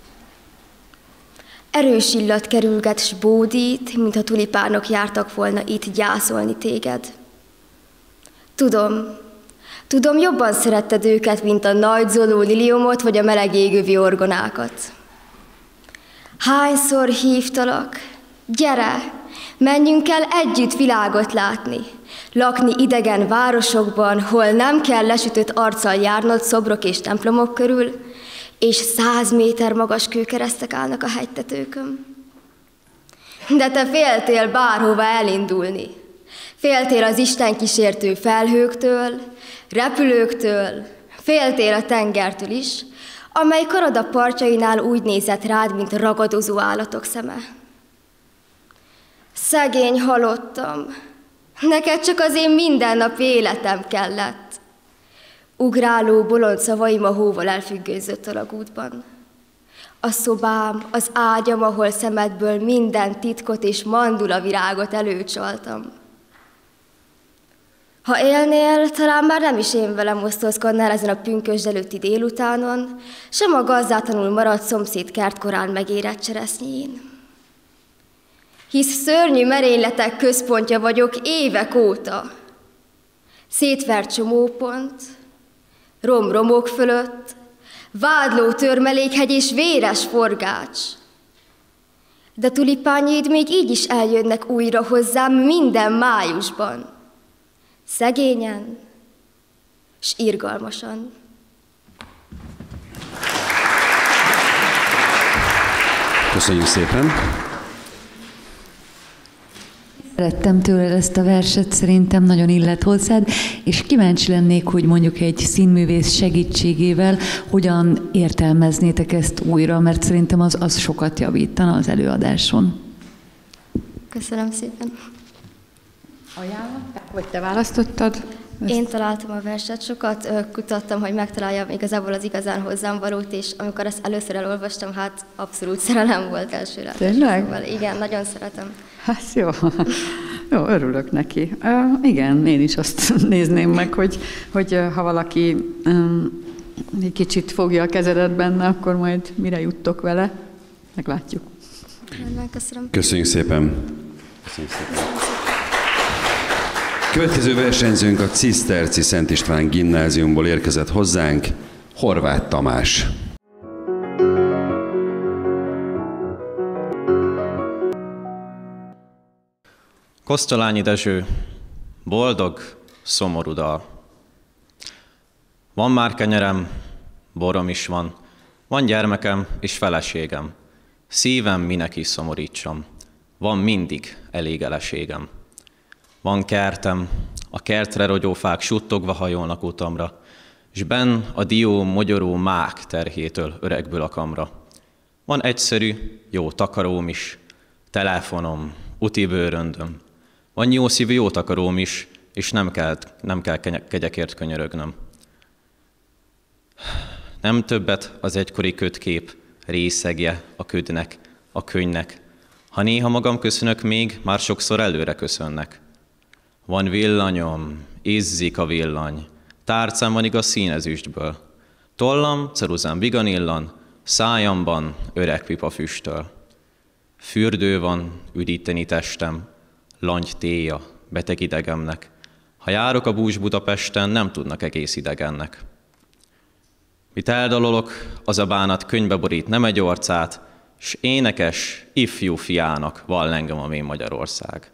Erős illat kerülget s bódít, mintha tulipánok jártak volna itt gyászolni téged. Tudom, tudom, jobban szeretted őket, mint a nagyzoló liliomot vagy a meleg égővi orgonákat. Hányszor hívtalak, gyere, menjünk el együtt világot látni, lakni idegen városokban, hol nem kell lesütött arccal járnod szobrok és templomok körül, és száz méter magas kőkeresztek állnak a hegytetőkön. De te féltél bárhova elindulni. Féltél az Isten kísértő felhőktől, repülőktől, féltél a tengertől is, amely Kanada partjainál úgy nézett rád, mint ragadozó állatok szeme. Szegény halottam, neked csak az én mindennapi életem kellett. Ugráló bolond szavaim a hóval elfüggőzött alagútban. A szobám, az ágyam, ahol szemedből minden titkot és mandulavirágot előcsaltam. Ha élnél, talán már nem is én velem osztozkodnál ezen a pünkösd előtti délutánon, sem a gazdátlanul maradt szomszéd kertkorán megérett cseresznyén. Hisz szörnyű merényletek központja vagyok évek óta. Szétvert csomópont, romromok fölött, vádló törmelékhegy és véres forgács. De tulipányaid még így is eljönnek újra hozzám minden májusban. Szegényen s irgalmasan. Köszönjük szépen! Szerettem tőled ezt a verset, szerintem nagyon illet hozzád, és kíváncsi lennék, hogy mondjuk egy színművész segítségével hogyan értelmeznétek ezt újra, mert szerintem az, az sokat javítana az előadáson. Köszönöm szépen. Ajánlották, vagy te választottad? Ezt... Én találtam a verset, sokat ö, kutattam, hogy megtaláljam igazából az igazán hozzám valót, és amikor ezt először elolvastam, hát abszolút szerelem volt első látásra. Tényleg? Szóval igen, nagyon szeretem. Hát jó, jó, örülök neki. Uh, igen, én is azt nézném meg, hogy, hogy uh, ha valaki um, egy kicsit fogja a kezedet benne, akkor majd mire juttok vele, meglátjuk. Rendben, köszönöm. Köszönjük szépen. Köszönjük szépen. Következő versenyzőnk a Ciszterci Szent István Gimnáziumból érkezett hozzánk, Horváth Tamás. Kosztolányi Dezső, boldog, szomorú dal. Van már kenyerem, borom is van, van gyermekem és feleségem. Szívem minek is szomorítsam, van mindig elég eleségem. Van kertem, a kertre rogyófák suttogva hajolnak utamra, s benn a dió, mogyoró mák terhétől öregből a kamra. Van egyszerű, jó takaróm is, telefonom, úti bőröndöm. Van jó szívű jó takaróm is, és nem kell, nem kell kegyekért könyörögnöm. Nem többet az egykori kötkép részegje a ködnek, a könnynek. Ha néha magam köszönök még, már sokszor előre köszönnek. Van villanyom, izzik a villany, tárcám van igaz színezüstből. Tollam, ceruzám vigan illan, szájamban öreg pipa füstöl. Fürdő van, üdíteni testem, langy téja, beteg idegemnek. Ha járok a bús Budapesten, nem tudnak egész idegennek. Mit eldalolok, az a bánat könyvbe borít nem egy orcát, s énekes, ifjú fiának vall engem a mén Magyarország.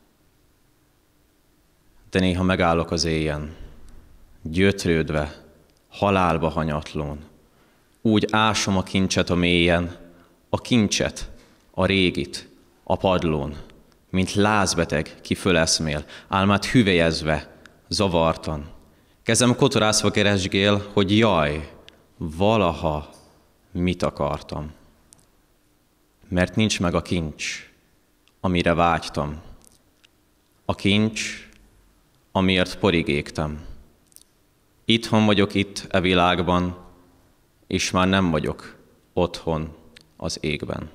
De néha megállok az éjjen, gyötrődve, halálba hanyatlón. Úgy ásom a kincset a mélyen, a kincset, a régit, a padlón, mint lázbeteg, ki föleszmél, álmát hüvelyezve, zavartan. Kezem kotorászva keresgél, hogy jaj, valaha mit akartam. mert nincs meg a kincs, amire vágytam. A kincs, amiért porig égtem. Itthon vagyok itt e világban, és már nem vagyok otthon az égben.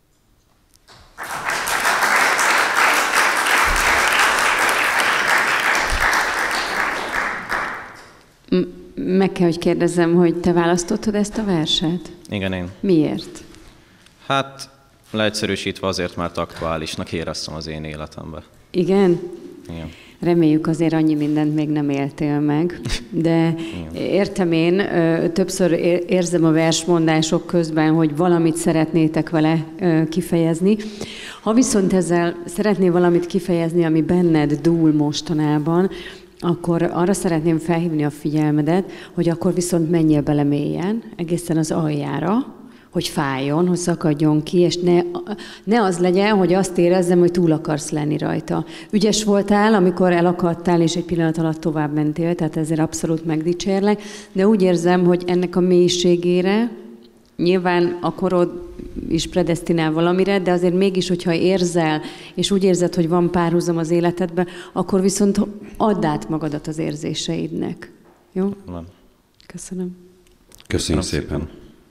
Meg kell, hogy kérdezzem, hogy te választottad ezt a verset? Igen, én. Miért? Hát, leegyszerűsítve azért, mert aktuálisnak éreztem az én életemben. Igen? Igen. Reméljük azért annyi mindent még nem éltél meg, de értem én, többször érzem a versmondások közben, hogy valamit szeretnétek vele kifejezni. Ha viszont ezzel szeretnél valamit kifejezni, ami benned dúl mostanában, akkor arra szeretném felhívni a figyelmedet, hogy akkor viszont menjél bele mélyen, egészen az aljára, hogy fájjon, hogy szakadjon ki, és ne, ne az legyen, hogy azt érezzem, hogy túl akarsz lenni rajta. Ügyes voltál, amikor elakadtál, és egy pillanat alatt tovább mentél, tehát ezért abszolút megdicsérlek, de úgy érzem, hogy ennek a mélységére, nyilván a korod is predesztinál valamire, de azért mégis, hogyha érzel, és úgy érzed, hogy van párhuzam az életedben, akkor viszont add át magadat az érzéseidnek. Jó? Van. Köszönöm. Köszönjük szépen.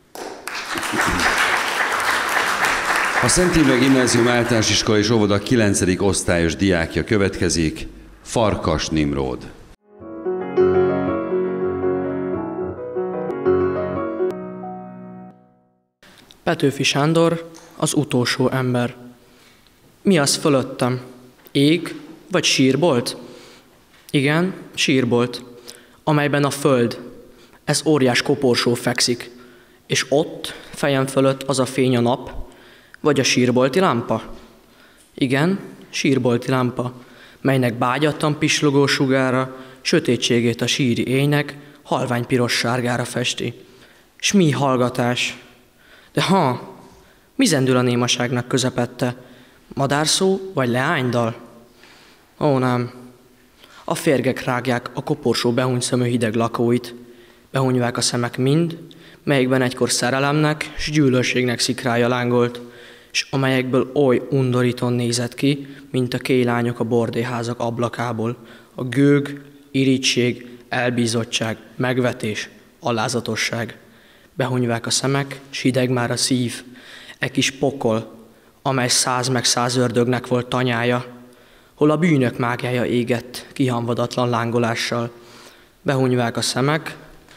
A Szent Imre Gimnázium Általános Iskola és Óvoda kilencedik osztályos diákja következik, Farkas Nimród. Petőfi Sándor, az utolsó ember. Mi az fölöttem? Ég vagy sírbolt? Igen, sírbolt, amelyben a föld, ez óriás koporsó fekszik, és ott, fejem fölött az a fény a nap, vagy a sírbolti lámpa? Igen, sírbolti lámpa, melynek bágyattan pislogó sugára, sötétségét a síri éjnek halvány piros-sárgára festi. S mi hallgatás? De ha, mi zendül a némaságnak közepette? Madárszó vagy leánydal? Ó, nem. A férgek rágják a koporsó behúny szemű hideg lakóit. Behúnyvák a szemek mind, melyekben egykor szerelemnek s gyűlölségnek szikrája lángolt, s amelyekből oly undorítón nézett ki, mint a kéylányok a bordéházak ablakából. A gőg, irigység, elbízottság, megvetés, alázatosság. Behúnyvák a szemek, s hideg már a szív, e kis pokol, amely száz meg száz ördögnek volt tanyája, hol a bűnök mágiája égett kihamvadatlan lángolással. Behúnyvák a szemek,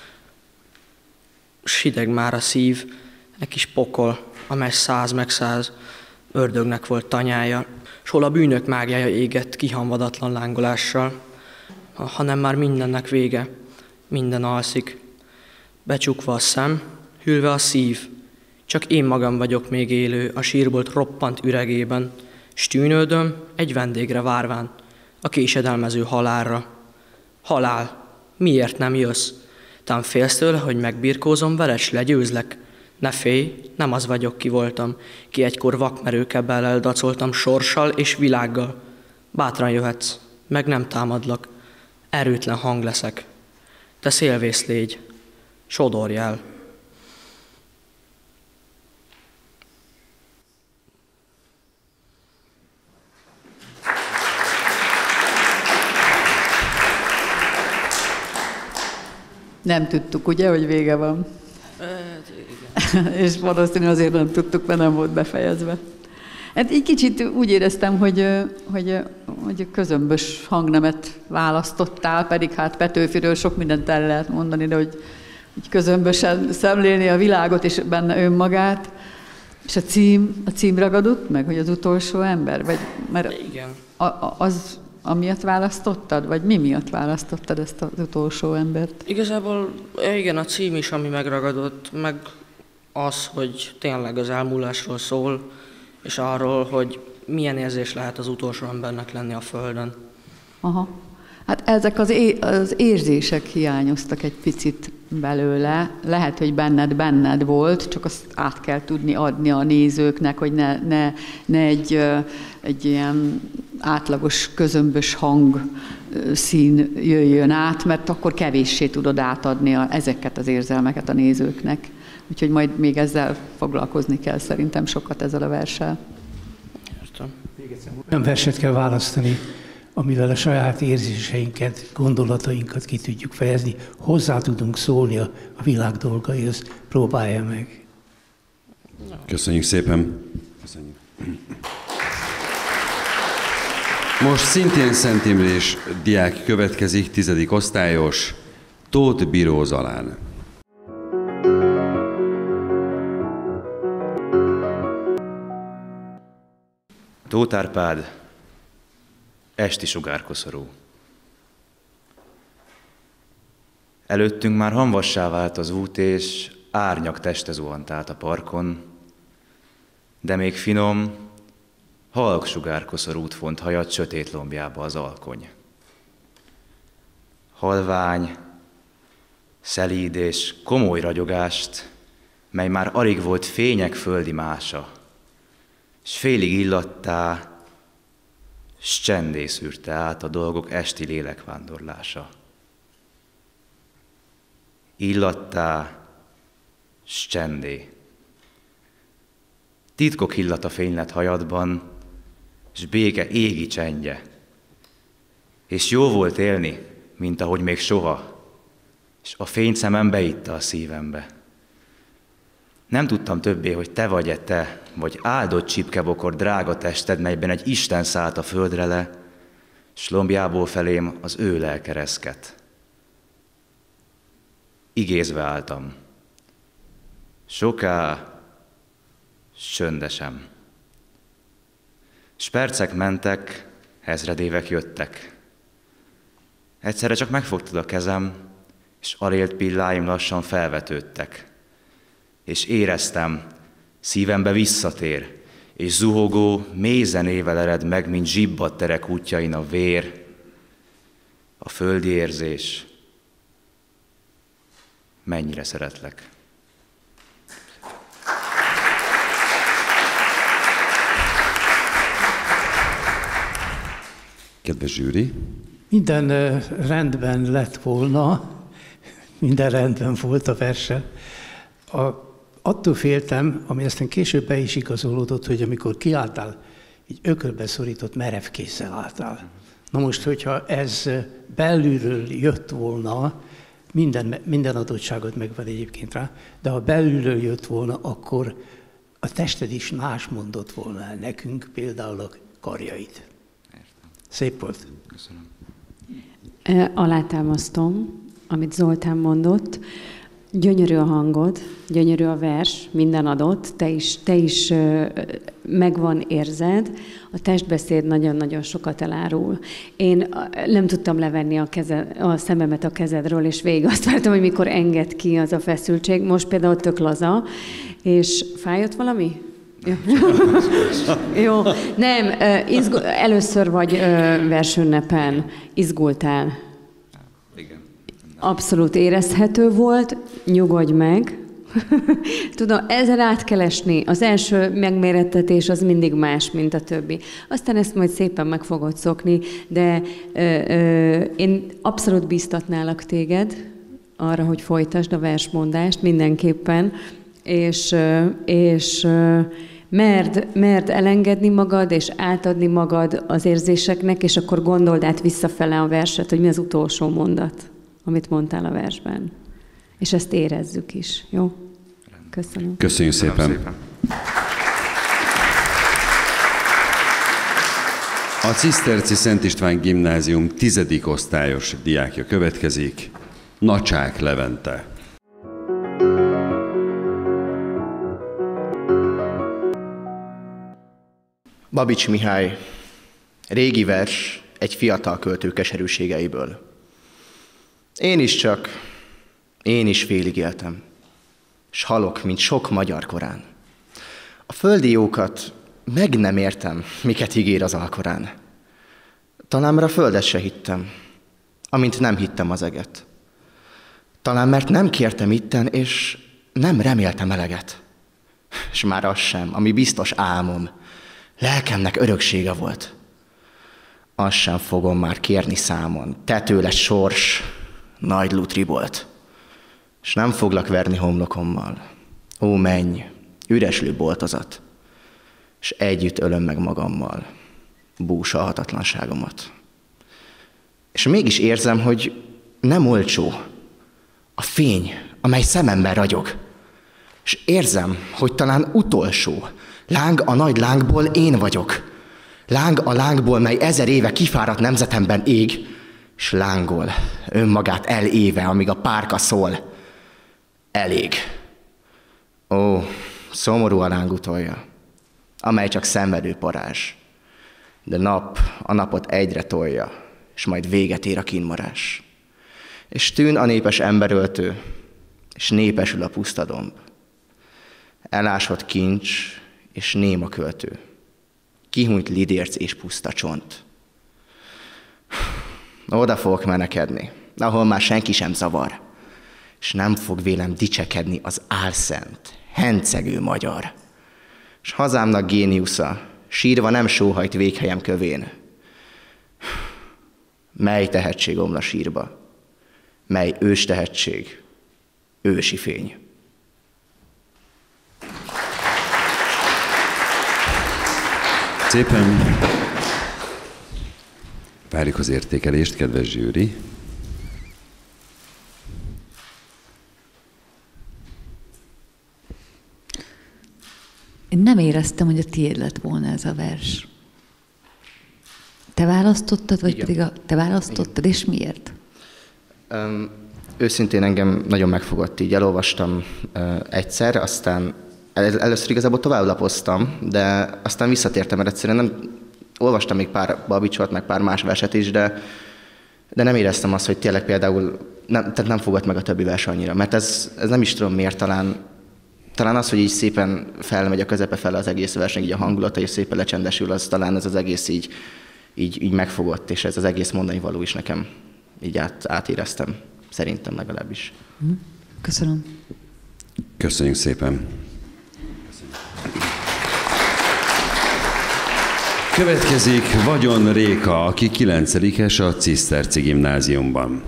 s hideg már a szív, e kis pokol, amely száz meg száz ördögnek volt tanyája, s hol a bűnök mágiája égett kihamvadatlan lángolással, hanem már mindennek vége, minden alszik. Becsukva a szem, hűlve a szív, csak én magam vagyok még élő a sírbolt roppant üregében, s tűnődöm egy vendégre várván, a késedelmező halálra. Halál, miért nem jössz? Tán félsz tőle, hogy megbirkózom veled, s legyőzlek? Ne félj, nem az vagyok, ki voltam, ki egykor vakmerőkebbellel dacoltam sorssal és világgal. Bátran jöhetsz, meg nem támadlak, erőtlen hang leszek. Te szélvész légy, sodorj el. Nem tudtuk, ugye, hogy vége van? Hát, igen. És valószínűleg azért nem tudtuk, mert nem volt befejezve. Hát egy kicsit úgy éreztem, hogy, hogy, hogy közömbös hangnemet választottál, pedig hát Petőfiről sok mindent el lehet mondani, de hogy, hogy közömbösen szemlélni a világot és benne önmagát. És a cím, a cím ragadott meg, hogy az utolsó ember? Vagy, mert igen. A, a, az amiatt választottad? Vagy mi miatt választottad ezt az utolsó embert? Igazából igen, a cím is, ami megragadott, meg az, hogy tényleg az elmúlásról szól, és arról, hogy milyen érzés lehet az utolsó embernek lenni a Földön. Aha. Hát ezek az, é- az érzések hiányoztak egy picit belőle. Lehet, hogy benned benned volt, csak azt át kell tudni adni a nézőknek, hogy ne, ne, ne egy, egy ilyen átlagos, közömbös hang szín jöjjön át, mert akkor kevéssé tudod átadni a, ezeket az érzelmeket a nézőknek. Úgyhogy majd még ezzel foglalkozni kell szerintem sokat ezzel a verssel. Olyan verset kell választani, amivel a saját érzéseinket, gondolatainkat ki tudjuk fejezni, hozzá tudunk szólni a, a világ dolgaihoz. Próbálja meg. Köszönjük szépen. Köszönjük. Most szintén Szent Imrés diák következik, tizedik osztályos, Tóth Biró Zalán. Tóth Árpád, esti sugárkoszorú. Előttünk már hamvassá vált az út, és árnyak teste zuhant át a parkon, de még finom, halk sugárkoszorút font hajat sötét lombjába az alkony. Halvány, szelíd és komoly ragyogást, mely már alig volt fények földi mása, s félig illattá, s csendé szűrte át a dolgok esti lélekvándorlása. Illattá, s csendé. Titkok illat a fénylet hajadban, s béke égi csendje. És jó volt élni, mint ahogy még soha, és a fényszemem beitta a szívembe. Nem tudtam többé, hogy te vagy-e te, vagy áldott csipkebokor drága tested, melyben egy Isten szállt a földre le, s lombjából felém az ő lelke reszket. Igézve álltam. Soká, csöndesem. S percek mentek, ezredévek jöttek. Egyszerre csak megfogtad a kezem, és alélt pilláim lassan felvetődtek. És éreztem, szívembe visszatér, és zuhogó, mély zenével ered meg, mint zsibbadt terek útjain a vér, a földi érzés. Mennyire szeretlek. Kedves zsűri! Minden rendben lett volna, minden rendben volt a verse. A, attól féltem, ami aztán később be is igazolódott, hogy amikor kiálltál, így ökölbe szorított merev kézzel álltál. Na most, hogyha ez belülről jött volna, minden, minden adottságot megvan egyébként rá, de ha belülről jött volna, akkor a tested is más mondott volna el nekünk, például a karjaid. Szép volt. Köszönöm. Alátámasztom, amit Zoltán mondott. Gyönyörű a hangod, gyönyörű a vers, minden adott, te is, te is megvan, érzed. A testbeszéd nagyon-nagyon sokat elárul. Én nem tudtam levenni a, keze, a szememet a kezedről, és végig azt vártam, hogy mikor enged ki az a feszültség. Most például tök laza, és fájott valami? Jó, nem, izgu- először vagy versünnepen, izgultál. Igen. Abszolút érezhető volt, nyugodj meg. Tudom, ezen át kell esni. Az első megmérettetés az mindig más, mint a többi. Aztán ezt majd szépen meg fogod szokni, de ö, ö, én abszolút bíztatnálak téged arra, hogy folytasd a versmondást mindenképpen, és, ö, és ö, Merd, merd elengedni magad, és átadni magad az érzéseknek, és akkor gondold át visszafele a verset, hogy mi az utolsó mondat, amit mondtál a versben. És ezt érezzük is, jó? Köszönöm. Köszönjük szépen. Köszönöm szépen. A Ciszterci Szent István Gimnázium tizedik osztályos diákja következik, Nacsák Levente. Babics Mihály, régi vers egy fiatal költő keserűségeiből. Én is csak, én is félig éltem, s halok, mint sok magyar korán. A földi jókat meg nem értem, miket ígér az alkorán. Talán mert a földet se hittem, amint nem hittem az eget. Talán mert nem kértem itten, és nem reméltem eleget. S már az sem, ami biztos álmom, lelkemnek öröksége volt. Azt sem fogom már kérni számon, te tőled sors, nagy lutribolt. S nem foglak verni homlokommal, Ó, menny, üreslő boltozat, és együtt ölöm meg magammal búsalhatatlanságomat. És mégis érzem, hogy nem olcsó a fény, amely szememben ragyog. És érzem, hogy talán utolsó láng a nagy lángból én vagyok. Láng a lángból, mely ezer éve kifáradt nemzetemben ég, és lángol, önmagát eléve, amíg a párka szól. Elég. Ó, szomorú a láng utolja, amely csak szenvedő parázs. De nap a napot egyre tolja, és majd véget ér a kínmarás. És tűn a népes emberöltő, és népesül a pusztadomb. Elásott kincs, és ném a költő. Kihúnyt lidérc és puszta csont. Oda fogok menekedni, ahol már senki sem zavar, és nem fog vélem dicsekedni az álszent, hencegő magyar. S hazámnak géniusza, sírva nem sóhajt véghelyem kövén. Mely tehetség omla sírba, mely ős tehetség, ősi fény. Szépen várjuk az értékelést, kedves zsűri. Én nem éreztem, hogy a tiéd lett volna ez a vers. Te választottad, vagy Igen. pedig a, te választottad, Igen. és miért? Um, őszintén engem nagyon megfogott, így elolvastam uh, egyszer, aztán el, először igazából továbblapoztam, de aztán visszatértem, mert egyszerűen nem, olvastam még pár Babicsot, meg pár más verset is, de, de nem éreztem azt, hogy tényleg például nem, tehát nem fogott meg a többi vers annyira, mert ez, ez nem is tudom miért, talán, talán az, hogy így szépen felmegy a közepe fele az egész versnek, így a hangulata, és szépen lecsendesül, az talán ez az egész így, így, így megfogott, és ez az egész mondani való is nekem így át, átéreztem, szerintem legalábbis. Köszönöm. Köszönjük szépen. Következik Vagyon Réka, aki kilencedikes a Ciszterci gimnáziumban.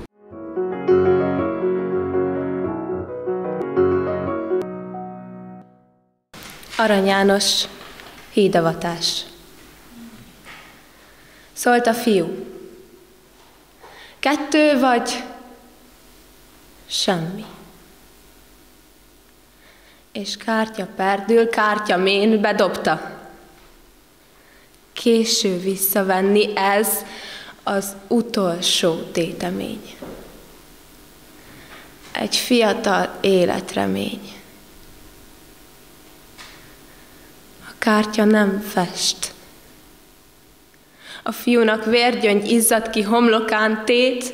Arany János, hídavatás. Szólt a fiú. Kettő vagy semmi. És kártya perdül, kártya mén bedobta. Késő visszavenni, ez az utolsó tétemény. Egy fiatal életremény. A kártya nem fest. A fiúnak vérgyöngy izzadt ki homlokán, tét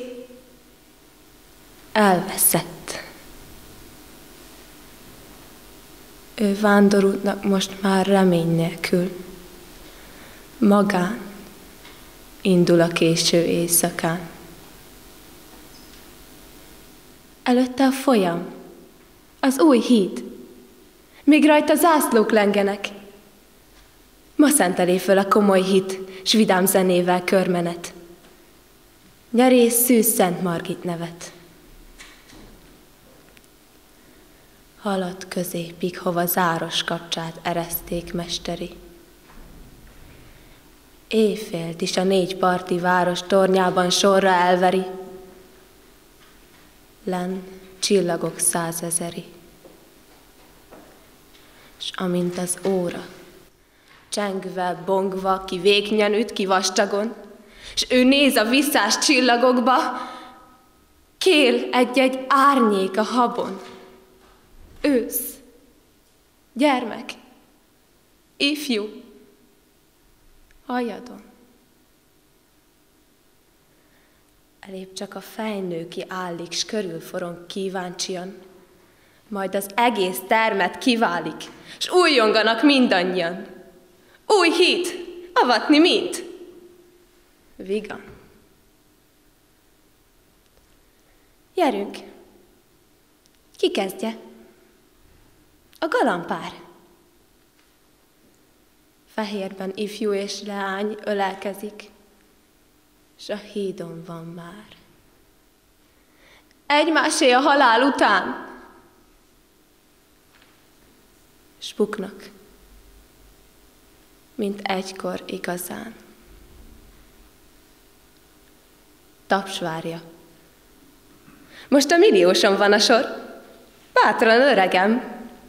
elveszett. Ő vándorútnak most már remény nélkül. Magán indul a késő éjszakán. Előtte a folyam, az új híd, még rajta zászlók lengenek. Ma szentelé föl a komoly hit, s vidám zenével körmenet. Nyerész szűz Szent Margit nevet. Halad középig, hova záros kapcsát ereszték mesteri. Éjfélt is a négy parti város tornyában sorra elveri. Len csillagok százezeri. S amint az óra, csengve, bongva, ki véknyen üt, ki vastagon, s ő néz a visszás csillagokba, kél egy-egy árnyék a habon. Ősz, gyermek, ifjú, hajadon. Elébb csak a fejnő, ki állik, s körülforong kíváncsian, majd az egész termet kiválik, s újjonganak mindannyian. Új hit, avatni mind. Vigan. Gyerünk, ki kezdje? A galambpár. Fehérben ifjú és leány ölelkezik, s a hídon van már. Egymásé a halál után. s buknak, mint egykor igazán. Taps várja. Most a millióson van a sor, bátran öregem.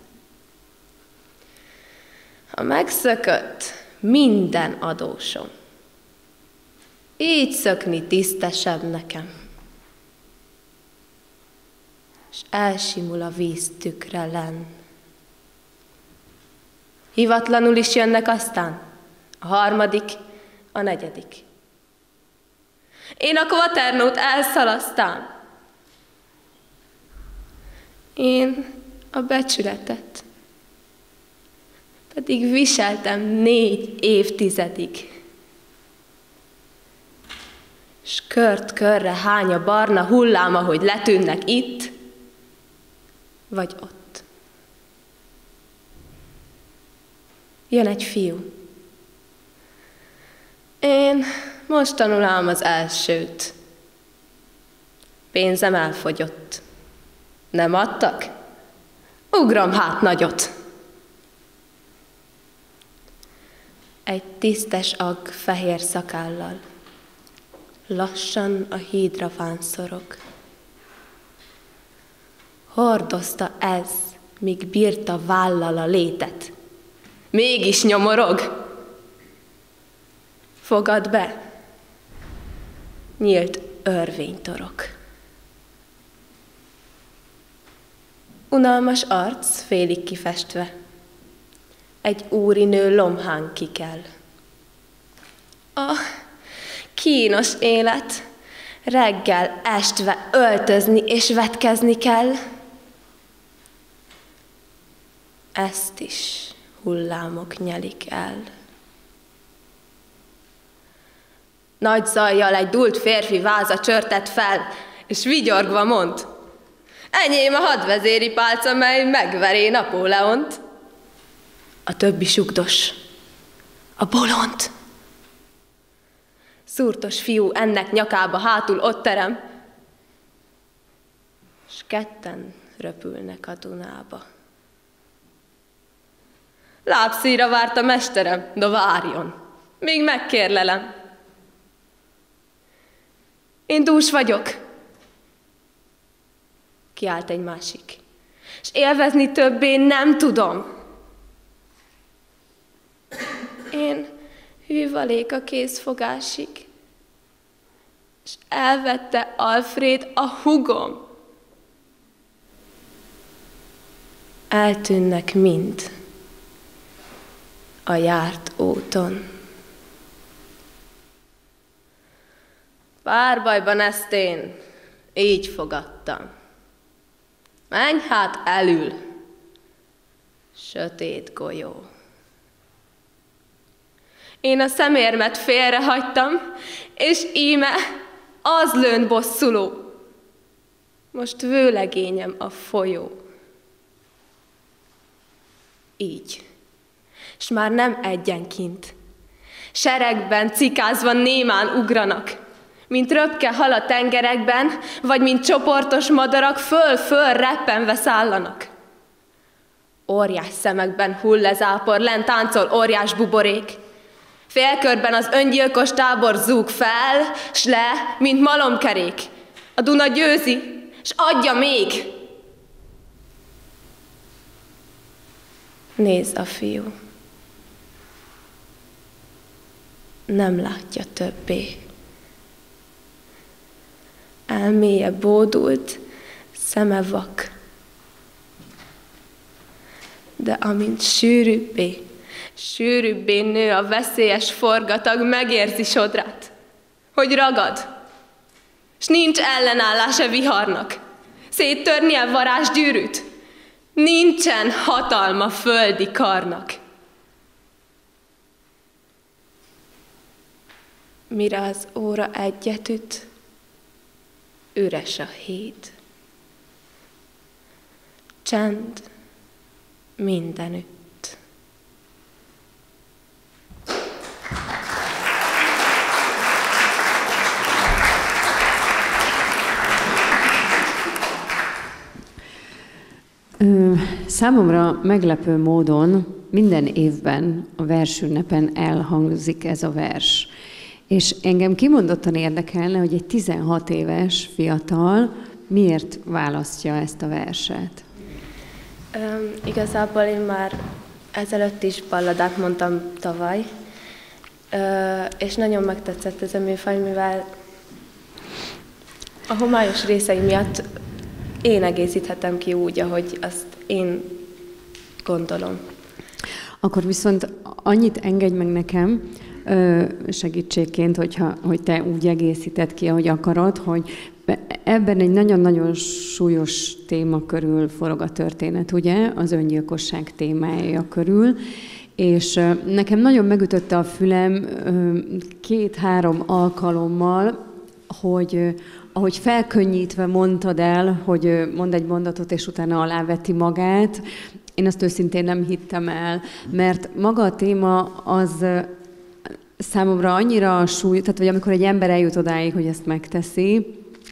Ha megszökött minden adósom, így szökni tisztesebb nekem. És elsimul a víz tükre lenn. Hivatlanul is jönnek aztán a harmadik, a negyedik. Én a kvaternót elszalasztám. Én a becsületet. Pedig viseltem négy évtizedig. S kört körre hány a barna hullám, ahogy letűnnek itt, vagy ott. Jön egy fiú. Én most tanulám az elsőt. Pénzem elfogyott. Nem adtak? Ugrom hát nagyot. Egy tisztes agg fehér szakállal lassan a hídra vánszorog. Hordozta ez, míg bírta vállal a létet. Mégis nyomorog. Fogad be. Nyílt örvénytorok. Unalmas arc félig kifestve. Egy úrinő lomhán kikel. Ah, kínos élet. Reggel estve öltözni és vetkezni kell. Ezt is hullámok nyelik el. Nagy zajjal egy dúlt férfi váza csörtett fel, és vigyorgva mond: enyém a hadvezéri pálca, mely megveri Napóleont. A többi sugdos: a bolond. Szúrtos fiú ennek nyakába hátul ott terem, s ketten röpülnek a Dunába. Lábszíra várt a mesterem, de várjon, még megkérlelem. Én dús vagyok, kiált egy másik, és élvezni többé nem tudom. Én hűvalék a kézfogásig, és elvette Alfred a hugom. Eltűnnek mind a járt úton. Párbajban ezt én így fogadtam. Menj hát elül, sötét golyó. Én a szemérmet félrehagytam, és íme az lőn bosszuló. Most vőlegényem a folyó. Így. S már nem egyenként. Seregben, cikázva némán ugranak, mint röpke hal a tengerekben, vagy mint csoportos madarak föl-föl reppenve szállanak. Óriás szemekben hull le zápor, lent táncol óriás buborék. Félkörben az öngyilkos tábor zúg fel, s le, mint malomkerék. A Duna győzi, s adja még. Néz a fiú. Nem látja többé. Elméje bódult, szeme vak. De amint sűrűbbé, sűrűbbé nő a veszélyes forgatag, megérzi sodrát, hogy ragad, s nincs ellenállása viharnak, széttörnie varázsgyűrűt, nincsen hatalma földi karnak. Mire az óra egyet üt, üres a híd. Csend mindenütt. Ö, Számomra meglepő módon minden évben a versünnepen elhangzik ez a vers. És engem kimondottan érdekelne, hogy egy tizenhat éves fiatal miért választja ezt a verset? Um, igazából én már ezelőtt is balladát mondtam tavaly, uh, és nagyon megtetszett ez a műfaj, mivel a homályos részei miatt én egészíthetem ki úgy, ahogy azt én gondolom. Akkor viszont annyit engedj meg nekem segítségként, hogyha, hogy te úgy egészíted ki, ahogy akarod, hogy ebben egy nagyon-nagyon súlyos téma körül forog a történet, ugye? Az öngyilkosság témája körül. És nekem nagyon megütötte a fülem két-három alkalommal, hogy ahogy felkönnyítve mondtad el, hogy mond egy mondatot, és utána aláveti magát, én azt őszintén nem hittem el, mert maga a téma az számomra annyira súly, tehát vagy amikor egy ember eljut odáig, hogy ezt megteszi,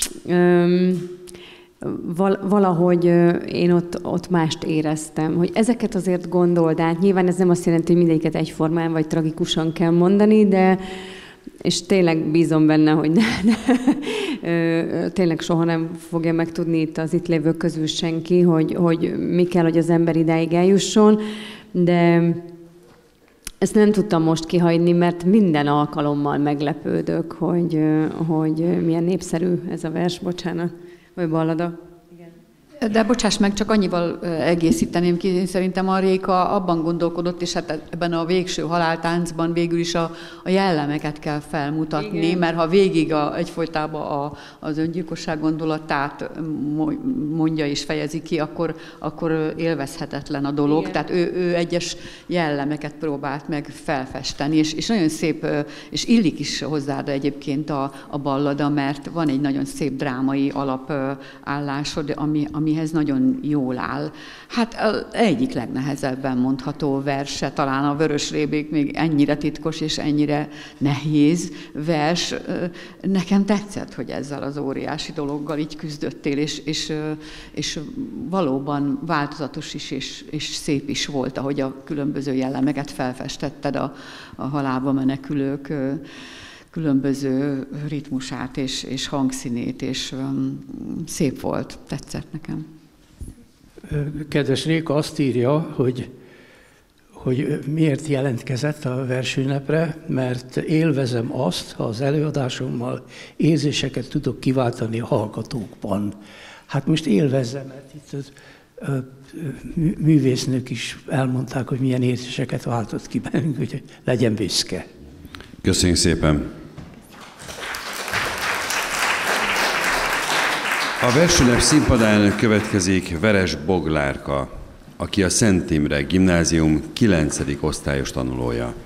valahogy én ott, ott mást éreztem, hogy ezeket azért gondold át. Nyilván ez nem azt jelenti, hogy mindegyiket egyformán vagy tragikusan kell mondani, de és tényleg bízom benne, hogy ne, ne, tényleg soha nem fogja megtudni itt az itt lévők közül senki, hogy, hogy mi kell, hogy az ember idáig eljusson, de ezt nem tudtam most kihagyni, mert minden alkalommal meglepődök, hogy, hogy milyen népszerű ez a vers, bocsánat, vagy ballada. De bocsáss meg, csak annyival egészíteném ki, én szerintem a Réka abban gondolkodott, és hát ebben a végső haláltáncban végül is a, a jellemeket kell felmutatni, igen. Mert ha végig a, egyfolytában a, az öngyilkosság gondolatát mondja és fejezi ki, akkor, akkor élvezhetetlen a dolog. Igen. Tehát ő, ő egyes jellemeket próbált meg felfesteni, és, és nagyon szép, és illik is hozzád egyébként a, a ballada, mert van egy nagyon szép drámai alapállásod, ami, ami amihez nagyon jól áll. Hát egyik legnehezebben mondható verse, talán a Vörös Rébék még ennyire titkos és ennyire nehéz vers. Nekem tetszett, hogy ezzel az óriási dologgal így küzdöttél, és, és, és valóban változatos is, és, és szép is volt, ahogy a különböző jellemeket felfestetted a, a halálba menekülők különböző ritmusát és, és hangszínét, és um, szép volt, tetszett nekem. Kedves Réka azt írja, hogy, hogy miért jelentkezett a versünnepre, mert élvezem azt, ha az előadásommal érzéseket tudok kiváltani a hallgatókban. Hát most élvezzem, mert itt az, a, a, művésznők is elmondták, hogy milyen érzéseket váltott ki bennünk, hogy legyen büszke. Köszönjük szépen! A versünnep színpadán következik Veres Boglárka, aki a Szent Imre Gimnázium kilencedik osztályos tanulója.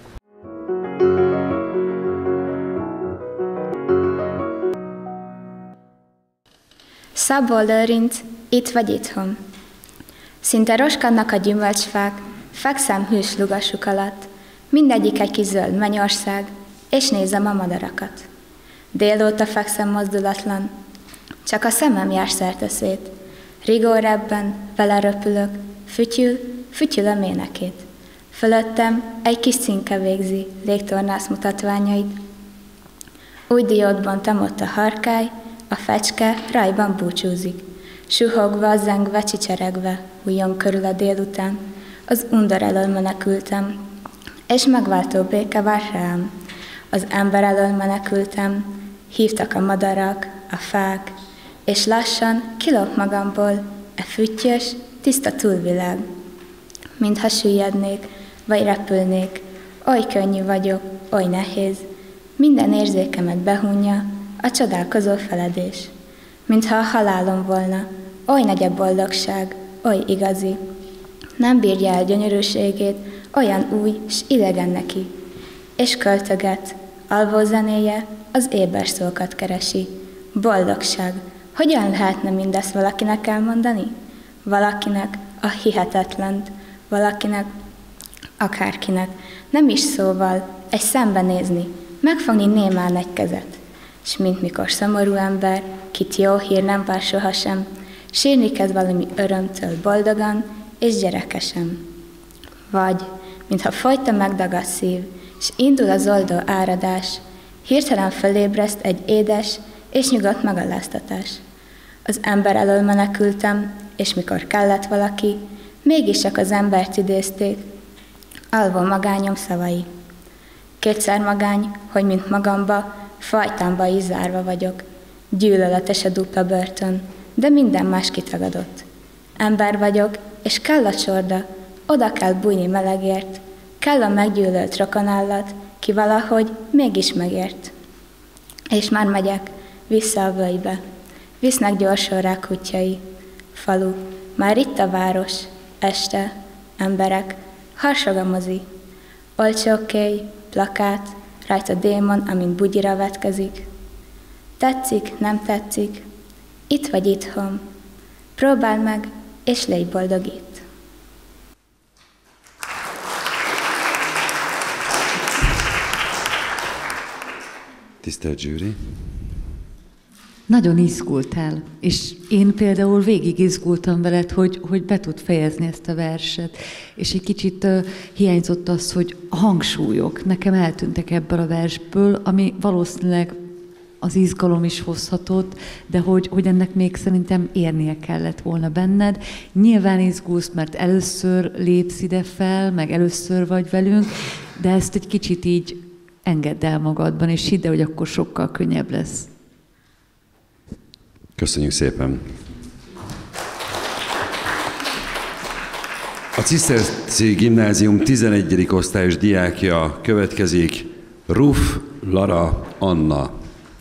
Szabó Lőrinc, itt vagy itthon. Szinte roskadnak a gyümölcsfák, fekszem hűs lugasuk alatt, mindegyik egy kis zöld mennyország, és nézem a madarakat. Délóta fekszem mozdulatlan, csak a szemem jár szerte szét. Rigórebben, vele röpülök, fütyül, fütyülöm énekét. Fölöttem egy kis cinke végzi légtornász mutatványait. Új diódban ott a harkály, a fecske rajban búcsúzik. Suhogva, zengve, csicseregve, újjon körül a délután, az undor elől menekültem, és megváltó béke vár rám. Az ember elől menekültem, hívtak a madarak, a fák, és lassan kilóg magamból e füttyös, tiszta túlvilág. Mintha süllyednék, vagy repülnék, oly könnyű vagyok, oly nehéz, minden érzékemet behunja a csodálkozó feledés. Mintha a halálom volna, oly nagy a boldogság, oly igazi, nem bírja el gyönyörűségét, olyan új s idegen neki, és költöget, alvó zenéje az éber szókat keresi. Boldogság, hogyan lehetne mindezt valakinek elmondani? Valakinek a hihetetlent, valakinek, akárkinek, nem is szóval, egy szembenézni, megfogni némán egy kezet, s mint mikor szomorú ember, kit jó hír nem vár sohasem, sírni kezd valami örömtől boldogan, és gyerekesem. Vagy, mintha folyton megdagad szív, és indul az oldó áradás, hirtelen fölébreszt egy édes és nyugodt megaláztatás. Az ember elől menekültem, és mikor kellett valaki, mégis csak az embert idézték, alvó magányom szavai. Kétszer magány, hogy mint magamba, fajtámba is zárva vagyok. Gyűlöletes a dupla börtön, de minden más kitagadott. Ember vagyok, és kell a csorda, oda kell bújni melegért, kell a meggyűlölt rokonállat, ki valahogy mégis megért. És már megyek, vissza a völgybe, visznek gyorsan rá kutyai. Falu, már itt a város, este, emberek, harsog a mozi. Olcsó kéj, plakát, rajta démon, amint bugyira vetkezik. Tetszik, nem tetszik, itt vagy itthon. Próbáld meg, és légy boldog itt. Tisztelt zsűri! Nagyon izgultál, és én például végig izgultam veled, hogy, hogy be tud fejezni ezt a verset, és egy kicsit uh, hiányzott az, hogy a hangsúlyok nekem eltűntek ebből a versből, ami valószínűleg az izgalom is hozhatott, de hogy, hogy ennek még szerintem érnie kellett volna benned. Nyilván izgulsz, mert először lépsz ide fel, meg először vagy velünk, de ezt egy kicsit így engedd el magadban, és hidd el, hogy akkor sokkal könnyebb lesz. Köszönjük szépen! A Ciszterci Gimnázium tizenegyedik osztályos diákja következik, Ruf Lara Anna.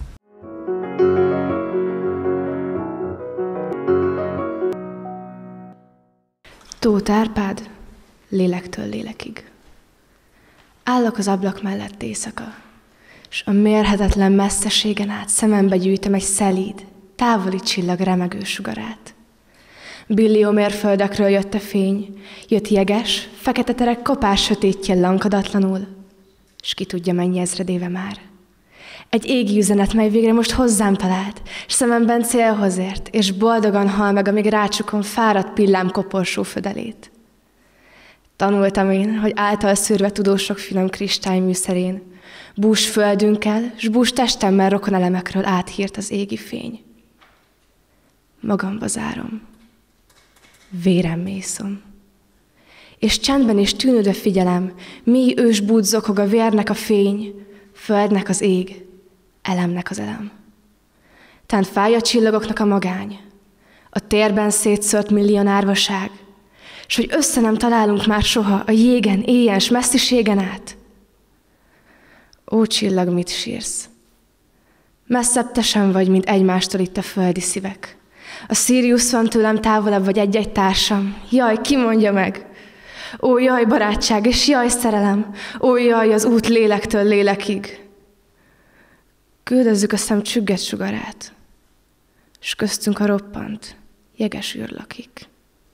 Tóth Árpád, lélektől lélekig. Állok az ablak mellett éjszaka, s a mérhetetlen messzeségen át szemembe gyűjtöm egy szelíd, távoli csillag remegő sugarát. Billió mérföldekről jött a fény, jött jeges, fekete terek kopás sötétje lankadatlanul, s ki tudja mennyi ezredéve már. Egy égi üzenet, mely végre most hozzám talált, s szememben célhoz ért, és boldogan hal meg, amíg rácsukom fáradt pillám koporsó födelét. Tanultam én, hogy által szűrve tudósok finom kristályműszerén, bús földünkkel, s bús testemmel rokon elemekről áthírt az égi fény. Magamba zárom, vérem mészom, és csendben és tűnődve figyelem, mély ős bút zokog a vérnek a fény, földnek az ég, elemnek az elem. Tán fáj a csillagoknak a magány, a térben szétszórt millió árvaság, s hogy össze nem találunk már soha a jégen, éjjel, s messziségen át. Ó, csillag, mit sírsz? Messzebb te sem vagy, mint egymástól itt a földi szívek. A Sirius van tőlem távolabb, vagy egy-egy társam. Jaj, ki mondja meg? Ó, jaj, barátság, és jaj, szerelem. Ó, jaj, az út lélektől lélekig. Küldözzük a szem csügget sugarát, s köztünk a roppant, jeges űr lakik.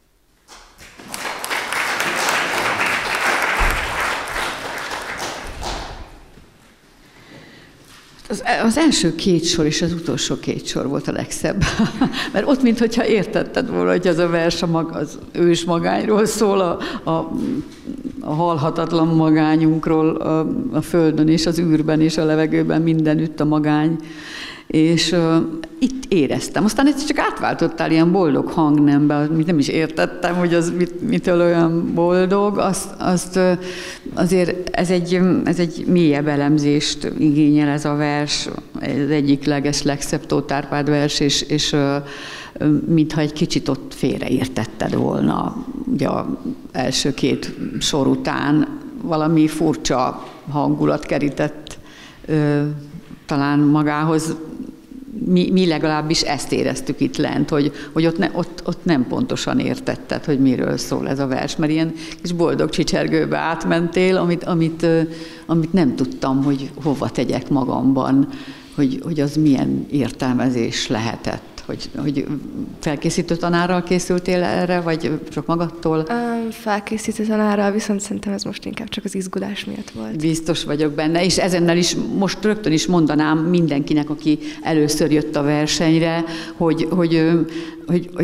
Az, az első két sor és az utolsó két sor volt a legszebb. Mert ott, mintha értetted volna, hogy ez a vers a mag, az ős magányról szól, a, a, a halhatatlan magányunkról a, a földön és az űrben és a levegőben mindenütt a magány. És uh, itt éreztem. Aztán ezt csak átváltottál ilyen boldog hangnembe, amit nem is értettem, hogy az mit, mitől olyan boldog. Azt, azt uh, azért ez egy, ez egy mélyebb elemzést igényel ez a vers, ez egyik leges, legszebb Tóth Árpád vers, és, és uh, mintha egy kicsit ott félreértetted volna. Ugye az első két sor után valami furcsa hangulat kerített uh, talán magához. Mi, mi legalábbis ezt éreztük itt lent, hogy, hogy ott, ne, ott, ott nem pontosan értetted, hogy miről szól ez a vers, mert ilyen kis boldog csicsergőbe átmentél, amit, amit, amit nem tudtam, hogy hova tegyek magamban, hogy, hogy az milyen értelmezés lehetett. Hogy, hogy felkészítő tanárral készültél erre, vagy csak magadtól? Um, felkészítő tanárral, viszont szerintem ez most inkább csak az izgulás miatt volt. Biztos vagyok benne, és ezennel is most rögtön is mondanám mindenkinek, aki először jött a versenyre, hogy, hogy, hogy, hogy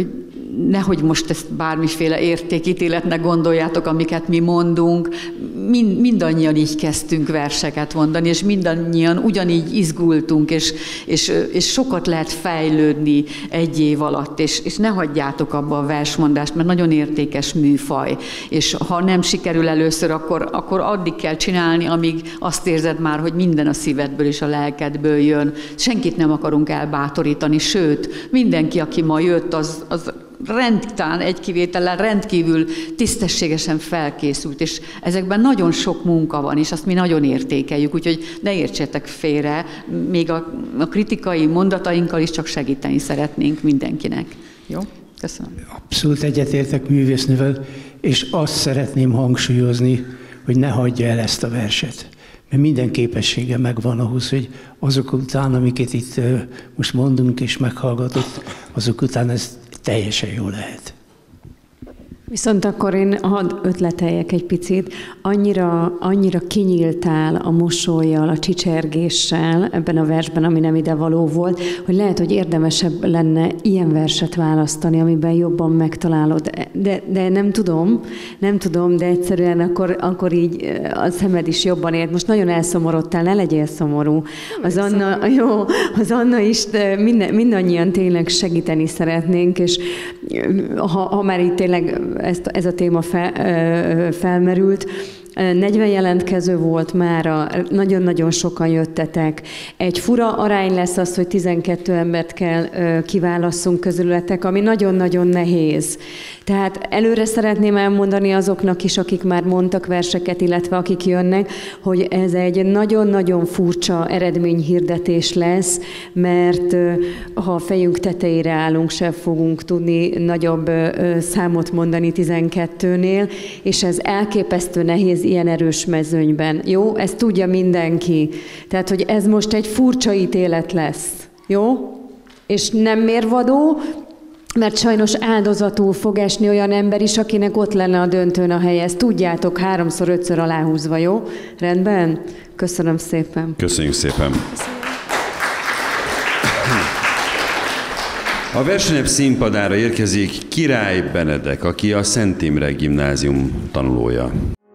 nehogy most ezt bármiféle értékítéletnek gondoljátok, amiket mi mondunk, mind, mindannyian így kezdtünk verseket mondani, és mindannyian ugyanígy izgultunk, és, és, és sokat lehet fejlődni egy év alatt, és, és ne hagyjátok abba a versmondást, mert nagyon értékes műfaj, és ha nem sikerül először, akkor, akkor addig kell csinálni, amíg azt érzed már, hogy minden a szívedből és a lelkedből jön. Senkit nem akarunk elbátorítani, sőt, mindenki, aki ma jött, az, az rendtán egy kivétellel rendkívül tisztességesen felkészült, és ezekben nagyon sok munka van, és azt mi nagyon értékeljük, úgyhogy ne értsétek félre, még a, a kritikai mondatainkkal is csak segíteni szeretnénk mindenkinek. Jó? Köszönöm. Abszolút egyetértek művésznővel, és azt szeretném hangsúlyozni, hogy ne hagyja el ezt a verset. Mert minden képessége megvan ahhoz, hogy azok után, amiket itt most mondunk és meghallgatott, azok után ez teljesen jó lehet. Viszont akkor én hadd ötleteljek egy picit, annyira, annyira kinyíltál a mosollyal, a csicsergéssel ebben a versben, ami nem ide való volt, hogy lehet, hogy érdemesebb lenne ilyen verset választani, amiben jobban megtalálod. De, de nem tudom, nem tudom, de egyszerűen akkor, akkor így a szemed is jobban ért. Most nagyon elszomorodtál, ne legyél szomorú. Az Anna, jó, az Anna is, minden, mindannyian tényleg segíteni szeretnénk, és ha, ha már itt tényleg Ezt, ez a téma fel, felmerült. negyven jelentkező volt mára, nagyon-nagyon sokan jöttetek. Egy fura arány lesz az, hogy tizenkét embert kell kiválasszunk közületek, ami nagyon-nagyon nehéz. Tehát előre szeretném elmondani azoknak is, akik már mondtak verseket, illetve akik jönnek, hogy ez egy nagyon-nagyon furcsa eredményhirdetés lesz, mert ha a fejünk tetejére állunk, sem fogunk tudni nagyobb számot mondani tizenkettőnél, és ez elképesztő nehéz ilyen erős mezőnyben. Jó? Ezt tudja mindenki. Tehát, hogy ez most egy furcsa ítélet lesz. Jó? És nem mérvadó, mert sajnos áldozatul fog esni olyan ember is, akinek ott lenne a döntőn a helye. Ezt tudjátok, háromszor, ötször aláhúzva, jó? Rendben? Köszönöm szépen. Köszönjük szépen. A versenyek színpadára érkezik Király Benedek, aki a Szent Imre Gimnázium tanulója.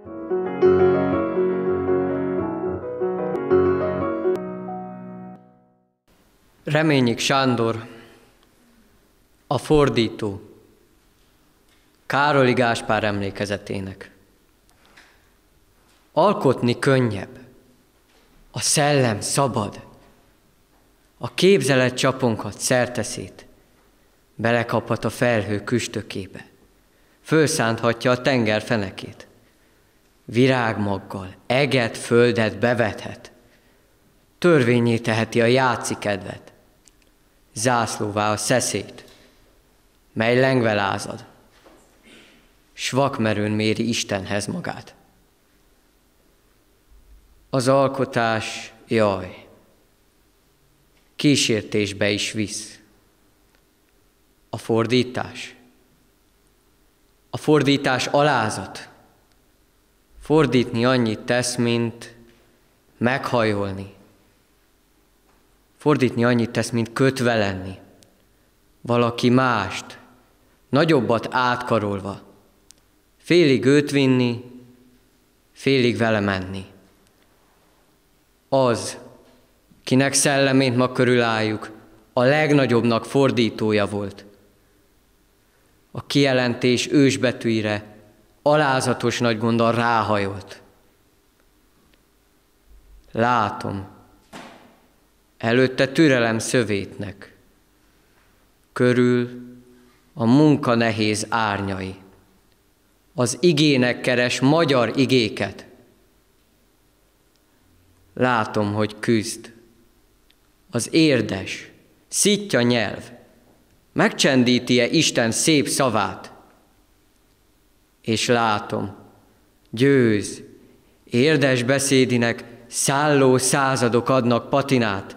Reményik Sándor, a fordító, Károli Gáspár emlékezetének. Alkotni könnyebb, a szellem szabad, a képzelet csaponkhat szerteszét, belekaphat a felhő küstökébe, fölszánthatja a tenger fenekét, virágmaggal eget, földet bevethet, törvényé teheti a játszi kedvet, zászlóvá a szeszét, mely lengve lázad, s vakmerőn méri Istenhez magát. Az alkotás, jaj, kísértésbe is visz. A fordítás, a fordítás alázat. Fordítni annyit tesz, mint meghajolni. Fordítni annyit tesz, mint kötve lenni. Valaki mást, nagyobbat átkarolva. Félig őt vinni, félig vele menni. Az, kinek szellemét ma körülálljuk, a legnagyobbnak fordítója volt. A kijelentés ősbetűire alázatos nagy gonddal ráhajolt. Látom, előtte türelem szövétnek, körül a munka nehéz árnyai, az igének keres magyar igéket. Látom, hogy küzd, az érdes, szitja nyelv, megcsendíti-e Isten szép szavát? És látom, győz, érdes beszédinek szálló századok adnak patinát.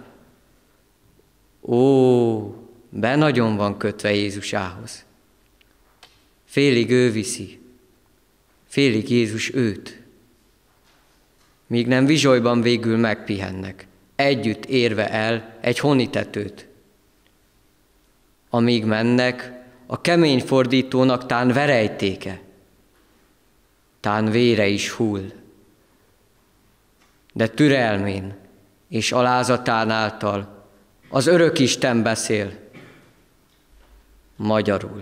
Ó, be nagyon van kötve Jézusához. Félig ő viszi, félig Jézus őt. Míg nem Vizsolyban végül megpihennek, együtt érve el egy honitetőt. Amíg mennek, a kemény fordítónak tán verejtéke, tán vére is hull. De türelmén és alázatán által az örök Isten beszél magyarul.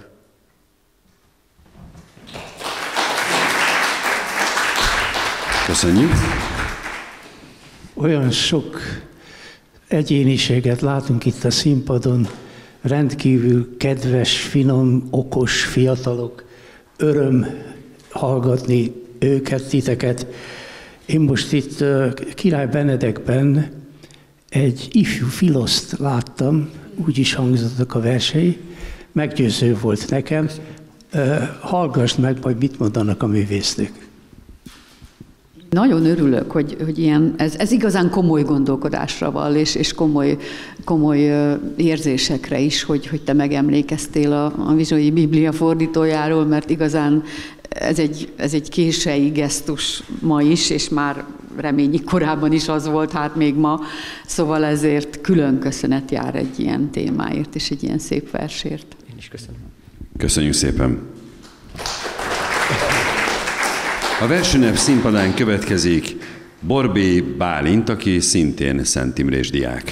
Köszönjük! Olyan sok egyéniséget látunk itt a színpadon, rendkívül kedves, finom, okos fiatalok, öröm hallgatni őket, titeket. Én most itt Király Benedekben egy ifjú filoszt láttam, úgy is hangzottak a versei, meggyőző volt nekem. Hallgassd meg, majd mit mondanak a művésznők. Nagyon örülök, hogy, hogy ilyen, ez, ez igazán komoly gondolkodásra val, és, és komoly, komoly érzésekre is, hogy, hogy te megemlékeztél a, a Vizsai Biblia fordítójáról, mert igazán ez egy, ez egy késői gesztus ma is, és már reményi korábban is az volt, hát még ma. Szóval ezért külön köszönet jár egy ilyen témáért, és egy ilyen szép versért. Én is köszönöm. Köszönjük szépen! A versünnep színpadán következik Borbély Bálint, aki szintén Szent Imrés diák.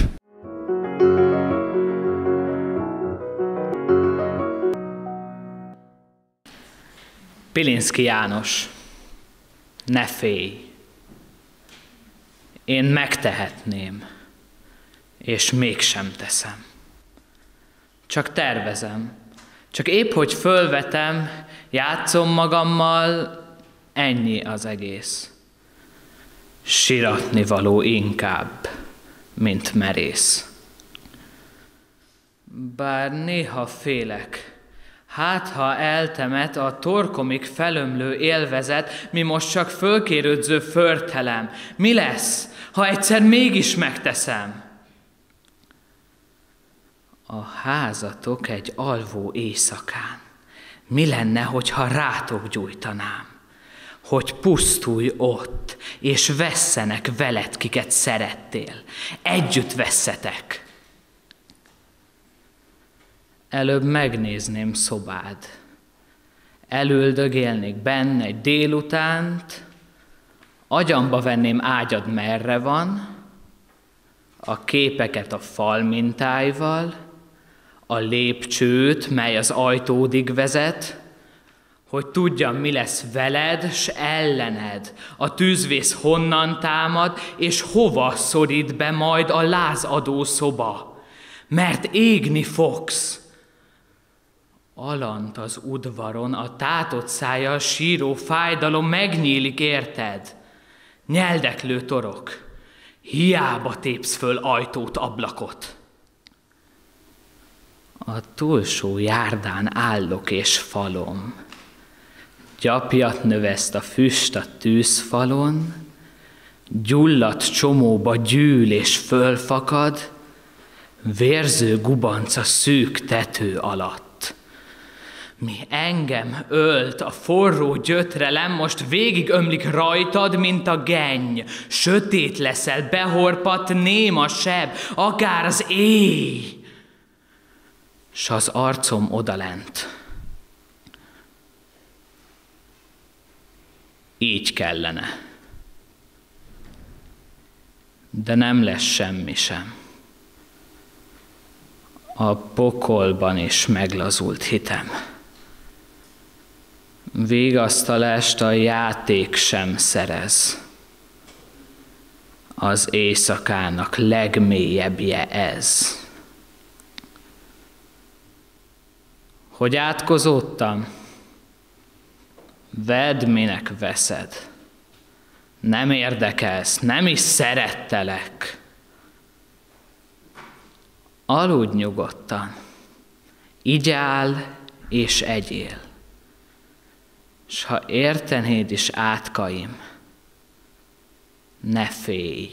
Pilinszky János, ne félj! Én megtehetném, és mégsem teszem. Csak tervezem, csak épp hogy fölvetem, játszom magammal, ennyi az egész. Siratni való inkább, mint merész. Bár néha félek, hát ha eltemet a torkomig felömlő élvezet, mi most csak fölkérődző förtelem. Mi lesz, ha egyszer mégis megteszem? A házatok egy alvó éjszakán. Mi lenne, hogyha rátok gyújtanám? Hogy pusztulj ott, és vesszenek veled, kiket szerettél. Együtt vesszetek. Előbb megnézném szobád. Elüldögélnék benne egy délutánt, agyamba venném ágyad merre van, a képeket a fal mintáival, a lépcsőt, mely az ajtódig vezet, hogy tudjam, mi lesz veled, s ellened, a tűzvész honnan támad, és hova szorít be majd a lázadó szoba, mert égni fogsz. Alant az udvaron, a tátott szájjal síró fájdalom megnyílik, érted? Nyeldeklő torok, hiába tépsz föl ajtót, ablakot. A túlsó járdán állok és falom, gyapjat növeszt a füst a tűzfalon, gyulladt csomóba gyűl és fölfakad, vérző gubanc a szűk tető alatt. Mi engem ölt a forró gyötrelem, most végig ömlik rajtad, mint a genny. Sötét leszel, behorpadt, néma seb, akár az éj. S az arcom odalent. Így kellene. De nem lesz semmi sem. A pokolban is meglazult hitem. Vigasztalást a játék sem szerez. Az éjszakának legmélyebbje ez. Hogy átkozódtam? Vedd, minek veszed. Nem érdekelsz, nem is szerettelek. Aludj nyugodtan, igyál és egyél. S ha értenéd is átkaim, ne félj.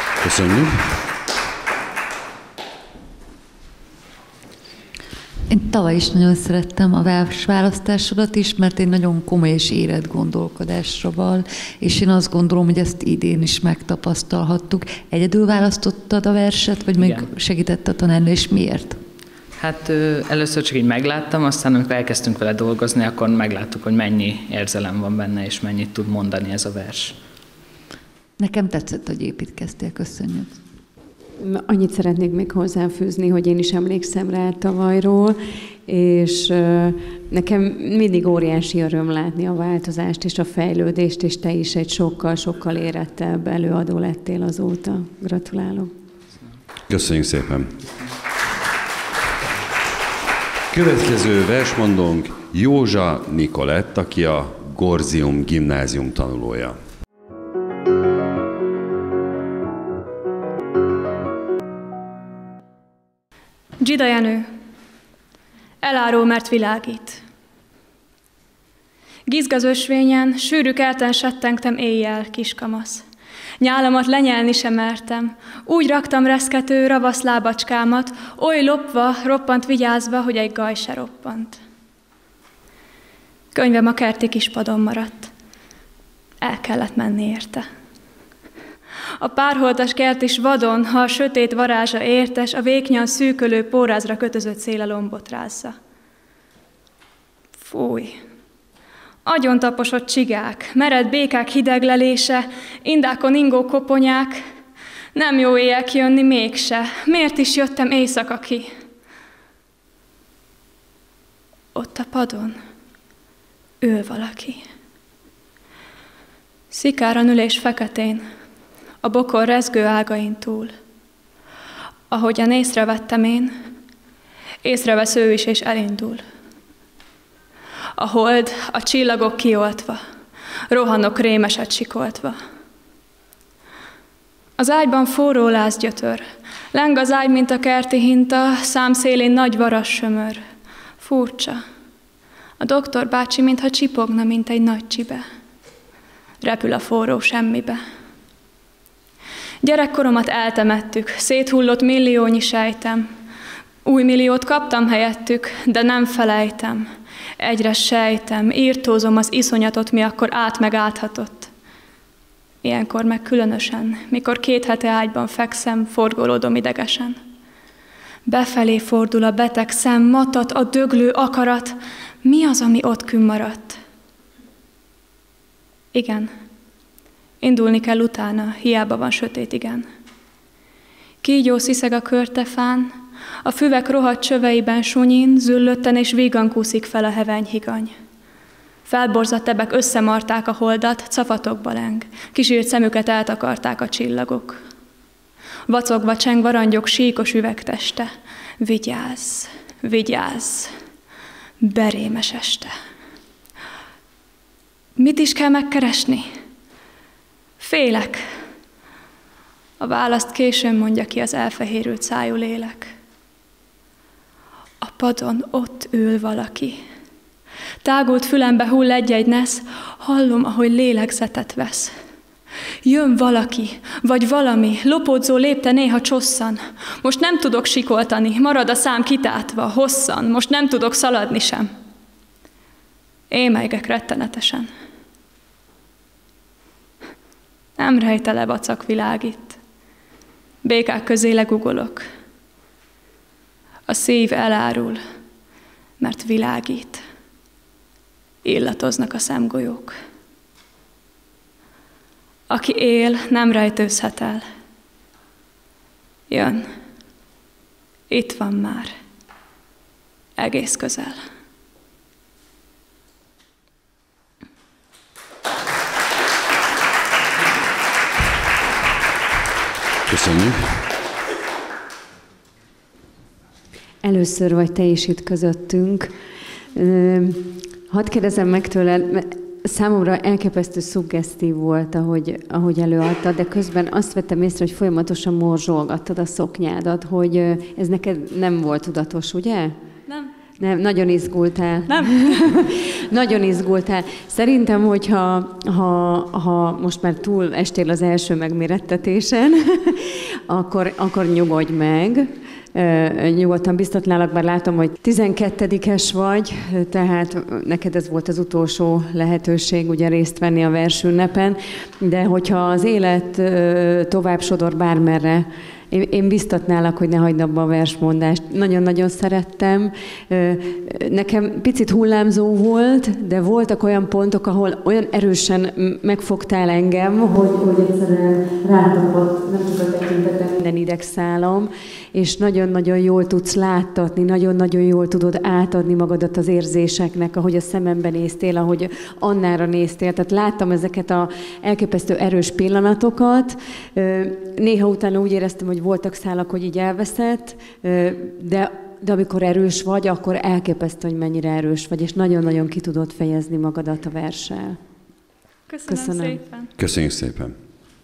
Köszönjük. Én tavaly is nagyon szerettem a választásodat is, mert egy nagyon komoly és érett gondolkodásra val, és én azt gondolom, hogy ezt idén is megtapasztalhattuk. Egyedül választottad a verset, vagy még Igen. segített a tanárnő, és miért? Hát először csak így megláttam, aztán amikor elkezdtünk vele dolgozni, akkor megláttuk, hogy mennyi érzelem van benne, és mennyit tud mondani ez a vers. Nekem tetszett, hogy építkeztél, köszönjük. Annyit szeretnék még hozzáfűzni, hogy én is emlékszem rá tavalyról, és nekem mindig óriási öröm látni a változást és a fejlődést, és te is egy sokkal-sokkal érettebb előadó lettél azóta. Gratulálok. Köszönjük szépen. Következő versmondónk Józsa Nikolett, aki a Gorzium gimnázium tanulója. Dzsida Jenő, eláró, mert világít. Gizgaz ösvényen, sűrű kerten settengtem éjjel, kiskamasz. Nyálamat lenyelni sem mertem, úgy raktam reszkető ravasz lábacskámat, oly lopva, roppant vigyázva, hogy egy gaj se roppant. Könyvem a kerti kispadon maradt. El kellett menni érte. A párholtas kert is vadon, ha a sötét varázsa értes, a véknyan szűkölő pórázra kötözött szél a lombot rázza. Fúj! Agyon taposott csigák, mered békák hideglelése, indákon ingó koponyák. Nem jó éjjel kijönni mégse, miért is jöttem éjszaka ki? Ott a padon ül valaki. Szikáran ül és feketén, a bokor rezgő ágain túl. Ahogyan észrevettem én, észrevesz ő is és elindul. A hold, a csillagok kioltva, rohanok rémeset sikoltva. Az ágyban forró láz gyötör, leng az ágy, mint a kerti hinta, számszélén nagy varas sömör. Furcsa. A doktor bácsi, mintha csipogna, mint egy nagy csibe. Repül a forró semmibe. Gyerekkoromat eltemettük, széthullott milliónyi sejtem. Új milliót kaptam helyettük, de nem felejtem. Egyre sejtem, írtózom az iszonyatot, mi akkor át meg áthatott. Ilyenkor meg különösen, mikor két hete ágyban fekszem, forgolódom idegesen. Befelé fordul a beteg szem, matat a döglő akarat. Mi az, ami ott künn maradt? Igen, indulni kell utána, hiába van sötét, igen. Kígyó sziszeg a körtefán, a füvek rohadt csöveiben sunyin, züllötten és vígan kúszik fel a heveny higany. Felborzadt ebek összemarták a holdat, cafatokba leng, kisírt szemüket eltakarták a csillagok. Vacogva cseng varangyok síkos üvegteste. Vigyázz, vigyázz, berémes este. Mit is kell megkeresni? Félek. A választ későn mondja ki az elfehérült szájú lélek. A padon ott ül valaki. Tágult fülembe hull egy-egy nesz, hallom, ahogy lélegzetet vesz. Jön valaki, vagy valami, lopódzó lépte néha csosszan. Most nem tudok sikoltani, marad a szám kitátva, hosszan, most nem tudok szaladni sem. Émelygek rettenetesen. Nem rejte le vacak világít. Békák közé legugolok. A szív elárul, mert világít. Illatoznak a szemgolyók. Aki él, nem rejtőzhet el. Jön. Itt van már. Egész közel. Köszönjük. Először vagy te is itt közöttünk. Hadd kérdezem meg tőled, számomra elképesztő szuggesztív volt, ahogy, ahogy előadtad, de közben azt vettem észre, hogy folyamatosan morzsolgattad a szoknyádat, hogy ez neked nem volt tudatos, ugye? Nem. Nem, nagyon izgultál. Nem. Nagyon izgultál. Szerintem, hogyha ha, ha most már túl estél az első megmérettetésen, akkor, akkor nyugodj meg, nyugodtan biztatlálak, bár látom, hogy tizenkettedikes vagy, tehát neked ez volt az utolsó lehetőség ugye részt venni a versünnepen, de hogyha az élet tovább sodor bármerre, Én, én biztatnálak, hogy ne hagyd abba a versmondást. Nagyon-nagyon szerettem. Nekem picit hullámzó volt, de voltak olyan pontok, ahol olyan erősen megfogtál engem, hogy, hogy egyszerűen rátapott, nem csak a tekintetem, minden idegszálam, és nagyon-nagyon jól tudsz láttatni, nagyon-nagyon jól tudod átadni magadat az érzéseknek, ahogy a szemembe néztél, ahogy Annára néztél. Tehát láttam ezeket az elképesztő erős pillanatokat. Néha utána úgy éreztem, hogy voltak szálak, hogy így elveszett, de, de amikor erős vagy, akkor elképesztő, hogy mennyire erős vagy, és nagyon-nagyon ki tudod fejezni magadat a verssel. Köszönöm, Köszönöm szépen. Köszönjük szépen.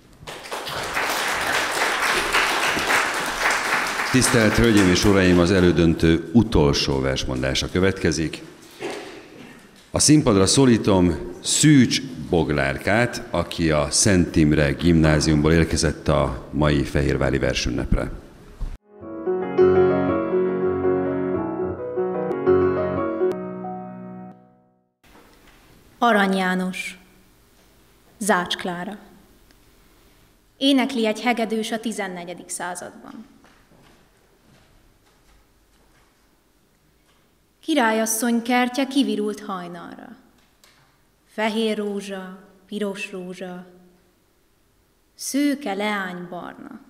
Tisztelt Hölgyeim és Uraim, az elődöntő utolsó versmondása következik. A színpadra szólítom Szűcs Boglárkát, aki a Szent Imre Gimnáziumból érkezett a mai fehérvári versünnepre. Arany János, Zács Klára. Énekli egy hegedűs a tizennegyedik században. Királyasszony kertje kivirult hajnalra. Fehér rózsa, piros rózsa, szőke leány barna.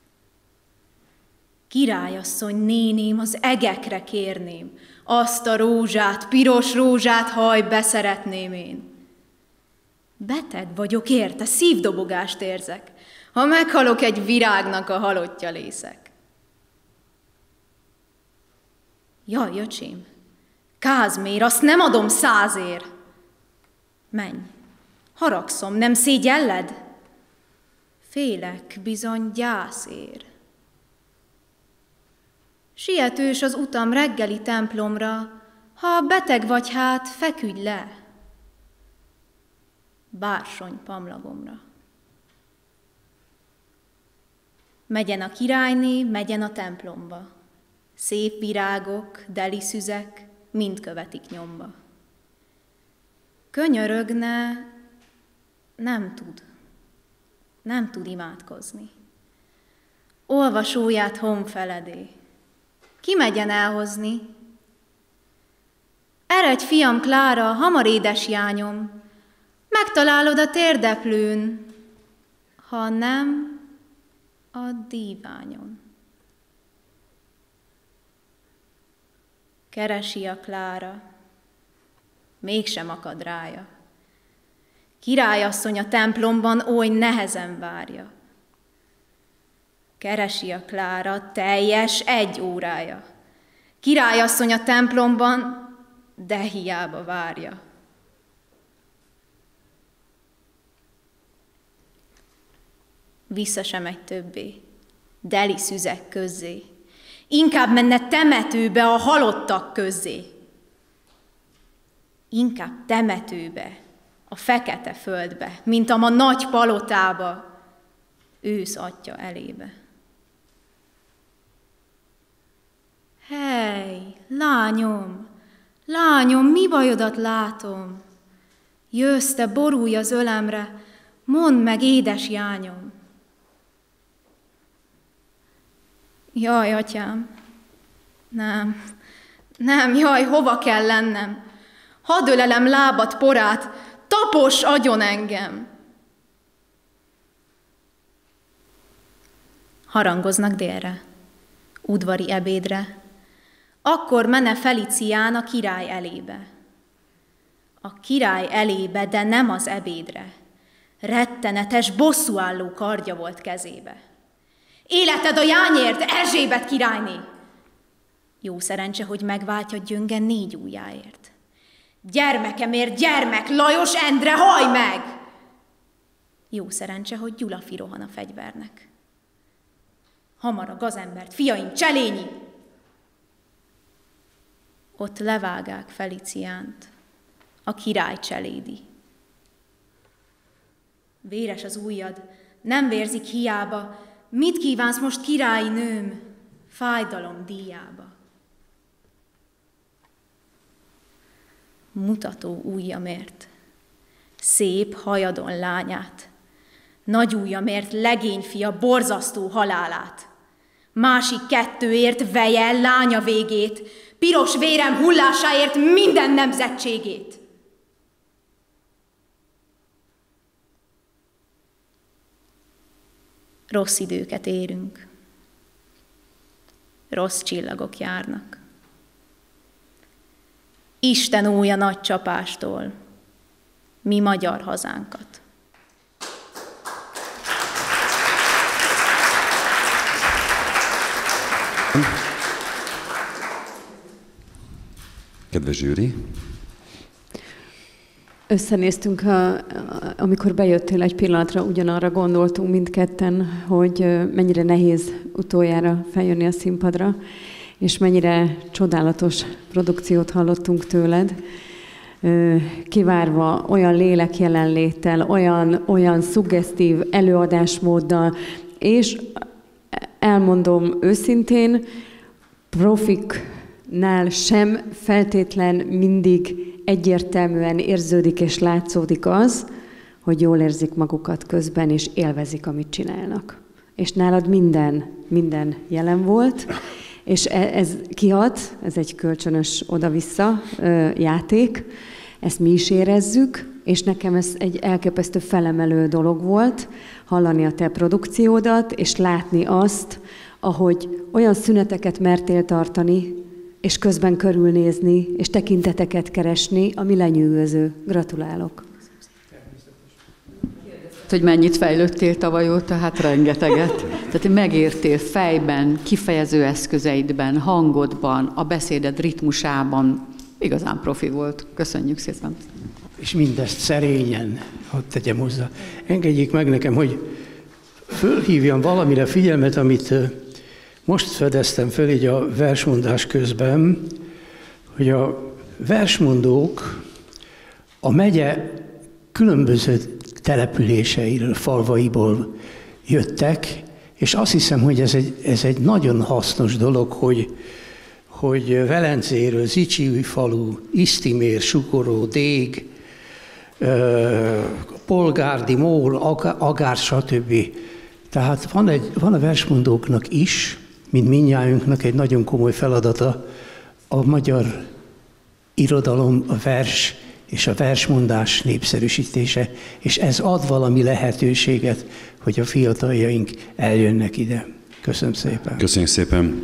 Királyasszony néném, az egekre kérném, azt a rózsát, piros rózsát, haj, beszeretném én. Beteg vagyok érte, szívdobogást érzek, ha meghalok egy virágnak a halottja lészek. Jaj, öcsém, Kázmér, azt nem adom százér. Menj, haragszom, nem szégyelled? Félek, bizony gyászér. Sietős az utam reggeli templomra, ha beteg vagy hát, feküdj le. Bársony pamlagomra. Megyen a királyné, megyen a templomba. Szép virágok, deli szüzek, mind követik nyomba. Könyörögne, nem tud, nem tud imádkozni. Olvasóját honfeledé, ki megyen elhozni? Eredj, fiam Klára, hamar édesjányom, megtalálod a térdeplőn, ha nem, a díványon. Keresi a Klára, mégsem akad rája. Királyasszony a templomban oly nehezen várja. Keresi a Klára, teljes egy órája. Királyasszony a templomban, de hiába várja. Vissza sem megy többé, deli szüzek közzé. Inkább menne temetőbe a halottak közzé. Inkább temetőbe, a fekete földbe, mint a nagy palotába, ősz atya elébe. Hely, lányom, lányom, mi bajodat látom? Jössz, te borulj az ölemre, mondd meg, édesjányom. Jaj, atyám, nem, nem, jaj, hova kell lennem? Hadd ölelem lábat porát, tapos agyon engem. Harangoznak délre, udvari ebédre, akkor mene Felicián a király elébe. A király elébe, de nem az ebédre. Rettenetes, bosszúálló kardja volt kezébe. Életed a jányért, Erzsébet királyné! Jó szerencse, hogy megváltja gyöngen négy ujjáért. Gyermekemért, gyermek, Lajos Endre, hajj meg! Jó szerencse, hogy Gyulafi rohan a fegyvernek. Hamar a gazembert, fiaim, Cselényi! Ott levágák Feliciánt, a király cselédi. Véres az ujjad, nem vérzik hiába, mit kívánsz most, királyi nőm? fájdalom díjába. Mutató ujjamért, szép hajadon lányát, nagy ujjamért legényfia borzasztó halálát, másik kettőért vejel lánya végét, piros vérem hullásáért minden nemzetségét. Rossz időket érünk, rossz csillagok járnak. Isten óvja nagy csapástól, mi magyar hazánkat. Kedves zsűri! Összenéztünk, a, amikor bejöttél egy pillanatra, ugyanarra gondoltunk mindketten, hogy mennyire nehéz utoljára feljönni a színpadra, és mennyire csodálatos produkciót hallottunk tőled, kivárva olyan lélek jelenléttel, olyan, olyan szuggesztív előadásmóddal, és elmondom őszintén, profiknál sem feltétlen mindig egyértelműen érződik és látszódik az, hogy jól érzik magukat közben, és élvezik, amit csinálnak. És nálad minden, minden jelen volt, és ez kihat, ez egy kölcsönös oda-vissza játék, ezt mi is érezzük, és nekem ez egy elképesztő felemelő dolog volt, hallani a te produkciódat, és látni azt, ahogy olyan szüneteket mertél tartani, és közben körülnézni, és tekinteteket keresni, ami lenyűgöző. Gratulálok! Hogy mennyit fejlődtél tavaly óta? Hát rengeteget. Tehát megértél fejben, kifejező eszközeidben, hangodban, a beszéded ritmusában. Igazán profi volt. Köszönjük szépen. És mindezt szerényen, hadd tegyem hozzá. Engedjék meg nekem, hogy fölhívjam valamire figyelmet, amit most fedeztem fel így a versmondás közben, hogy a versmondók a megye különböző településeiről, falvaiból jöttek, és azt hiszem, hogy ez egy, ez egy nagyon hasznos dolog, hogy, hogy Velencéről, Zicsiújfalu, Isztimér, Sukoró, Dég, Polgárdi, Mól, Agár, stb. Tehát van, egy, van a versmondóknak is, mint mindnyájunknak egy nagyon komoly feladata a magyar irodalom, a vers és a versmondás népszerűsítése, és ez ad valami lehetőséget, hogy a fiataljaink eljönnek ide. Köszönöm szépen. Köszönjük szépen.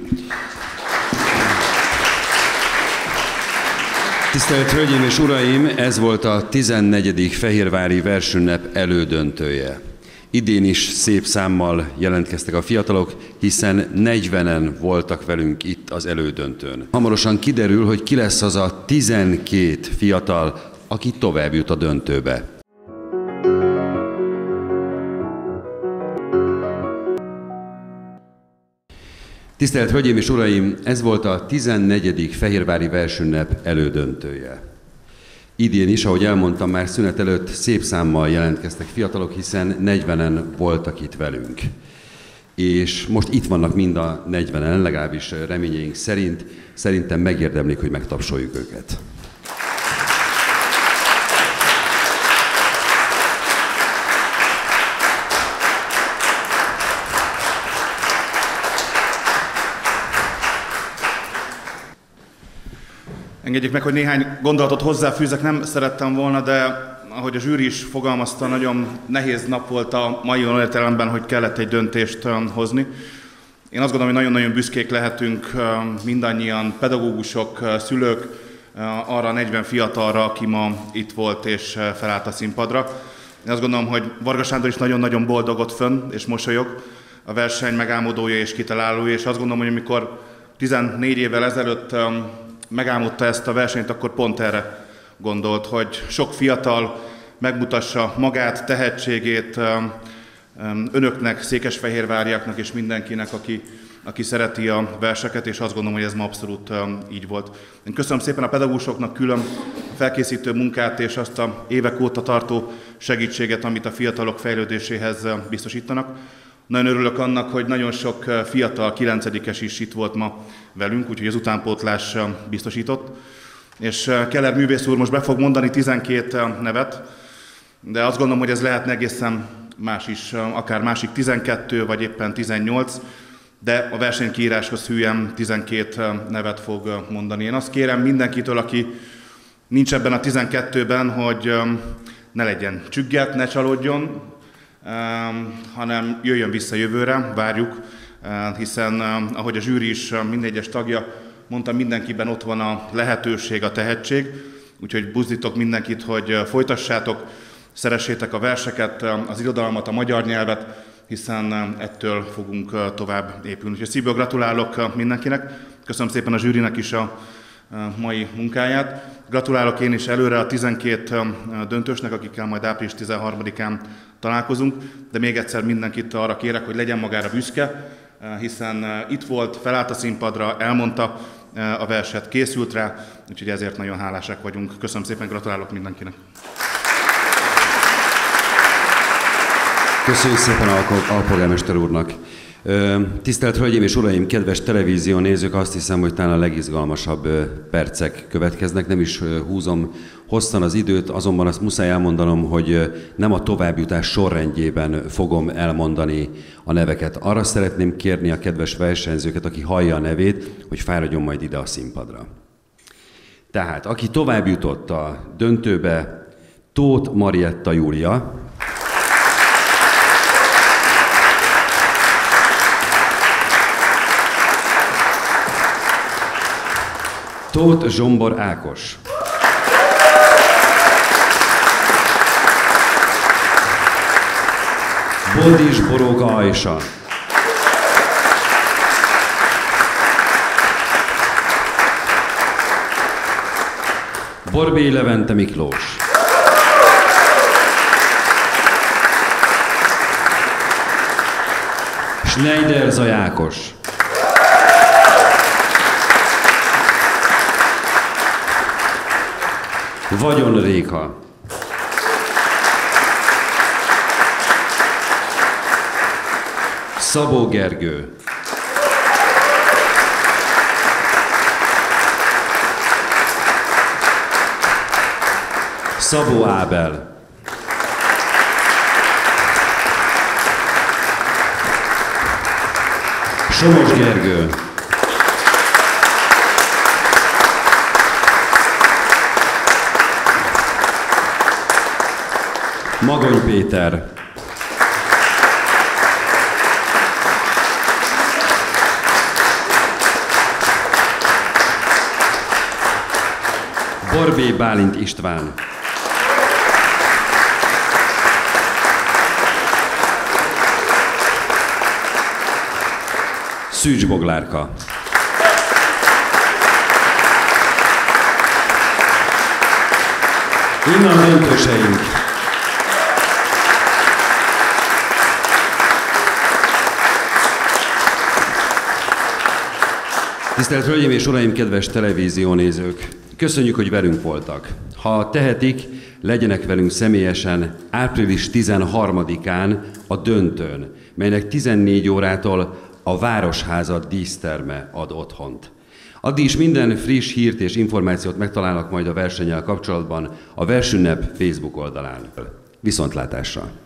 Tisztelt Hölgyeim és Uraim, ez volt a tizennegyedik Fehérvári Versünnep elődöntője. Idén is szép számmal jelentkeztek a fiatalok, hiszen negyvenen voltak velünk itt az elődöntőn. Hamarosan kiderül, hogy ki lesz az a tizenkét fiatal, aki tovább jut a döntőbe. Tisztelt Hölgyeim és Uraim, ez volt a tizennegyedik Fehérvári Versünnep elődöntője. Idén is, ahogy elmondtam, már szünet előtt szép számmal jelentkeztek fiatalok, hiszen negyvenen voltak itt velünk. És most itt vannak mind a negyvenen, legalábbis reményeink szerint. Szerintem megérdemlik, hogy megtapsoljuk őket. Engedjék meg, hogy néhány gondolatot hozzáfűzek, nem szerettem volna, de ahogy a zsűri is fogalmazta, nagyon nehéz nap volt a mai olyan értelemben, hogy kellett egy döntést hozni. Én azt gondolom, hogy nagyon-nagyon büszkék lehetünk mindannyian, pedagógusok, szülők, arra a negyven fiatalra, aki ma itt volt és felállt a színpadra. Én azt gondolom, hogy Varga Sándor is nagyon-nagyon boldogott fönn és mosolyog, a verseny megálmodója és kitalálója, és azt gondolom, hogy amikor tizennégy évvel ezelőtt megálmodta ezt a versenyt, akkor pont erre gondolt, hogy sok fiatal megmutassa magát, tehetségét önöknek, székesfehérváriaknak és mindenkinek, aki, aki szereti a verseket, és azt gondolom, hogy ez ma abszolút így volt. Én köszönöm szépen a pedagógusoknak külön a felkészítő munkát és azt a évek óta tartó segítséget, amit a fiatalok fejlődéséhez biztosítanak. Nagyon örülök annak, hogy nagyon sok fiatal kilencedikes is itt volt ma velünk, úgyhogy az utánpótlás biztosított. És Keller művész úr most be fog mondani tizenkét nevet, de azt gondolom, hogy ez lehetne egészen más is, akár másik tizenkettő, vagy éppen tizennyolc, de a versenykiíráshoz hűen tizenkét nevet fog mondani. Én azt kérem mindenkitől, aki nincs ebben a tizenkettőben, hogy ne legyen csügget, ne csalódjon, hanem jöjjön vissza jövőre, várjuk, hiszen ahogy a zsűri is minden egyes tagja mondta, mindenkiben ott van a lehetőség, a tehetség, úgyhogy buzdítok mindenkit, hogy folytassátok, szeressétek a verseket, az irodalmat, a magyar nyelvet, hiszen ettől fogunk tovább épülni. Úgyhogy szívből gratulálok mindenkinek, köszönöm szépen a zsűrinek is a mai munkáját. Gratulálok én is előre a tizenkét döntősnek, akikkel majd április tizenharmadikán találkozunk, de még egyszer mindenkit arra kérek, hogy legyen magára büszke, hiszen itt volt, felállt a színpadra, elmondta a verset, készült rá, úgyhogy ezért nagyon hálásak vagyunk. Köszönöm szépen, gratulálok mindenkinek! Köszönjük szépen alpolgármester úrnak! Tisztelt Hölgyeim és Uraim, kedves televízió nézők, azt hiszem, hogy talán a legizgalmasabb percek következnek. Nem is húzom hosszan az időt, azonban azt muszáj elmondanom, hogy nem a továbbjutás sorrendjében fogom elmondani a neveket. Arra szeretném kérni a kedves versenyzőket, aki hallja a nevét, hogy fáradjon majd ide a színpadra. Tehát, aki továbbjutott a döntőbe, Tóth Marietta Júlia, Tóth Zsombor Ákos, Boldizs Boróka Ajsa, Borbély Levente Miklós, Schneider Zajákos, Vagyon Réka, Szabó Gergő, Szabó Ábel, Somos Gergő, Magony Péter, Borbély Bálint István, Szűcs Boglárka, innen döntőseink. Tisztelt Hölgyeim és Uraim, kedves televíziónézők! Köszönjük, hogy velünk voltak. Ha tehetik, legyenek velünk személyesen április tizenharmadikán a döntőn, melynek tizennégy órától a Városházad díszterme ad otthont. Addig is minden friss hírt és információt megtalálnak majd a versennyel kapcsolatban a Versünnep Facebook oldalán. Viszontlátásra!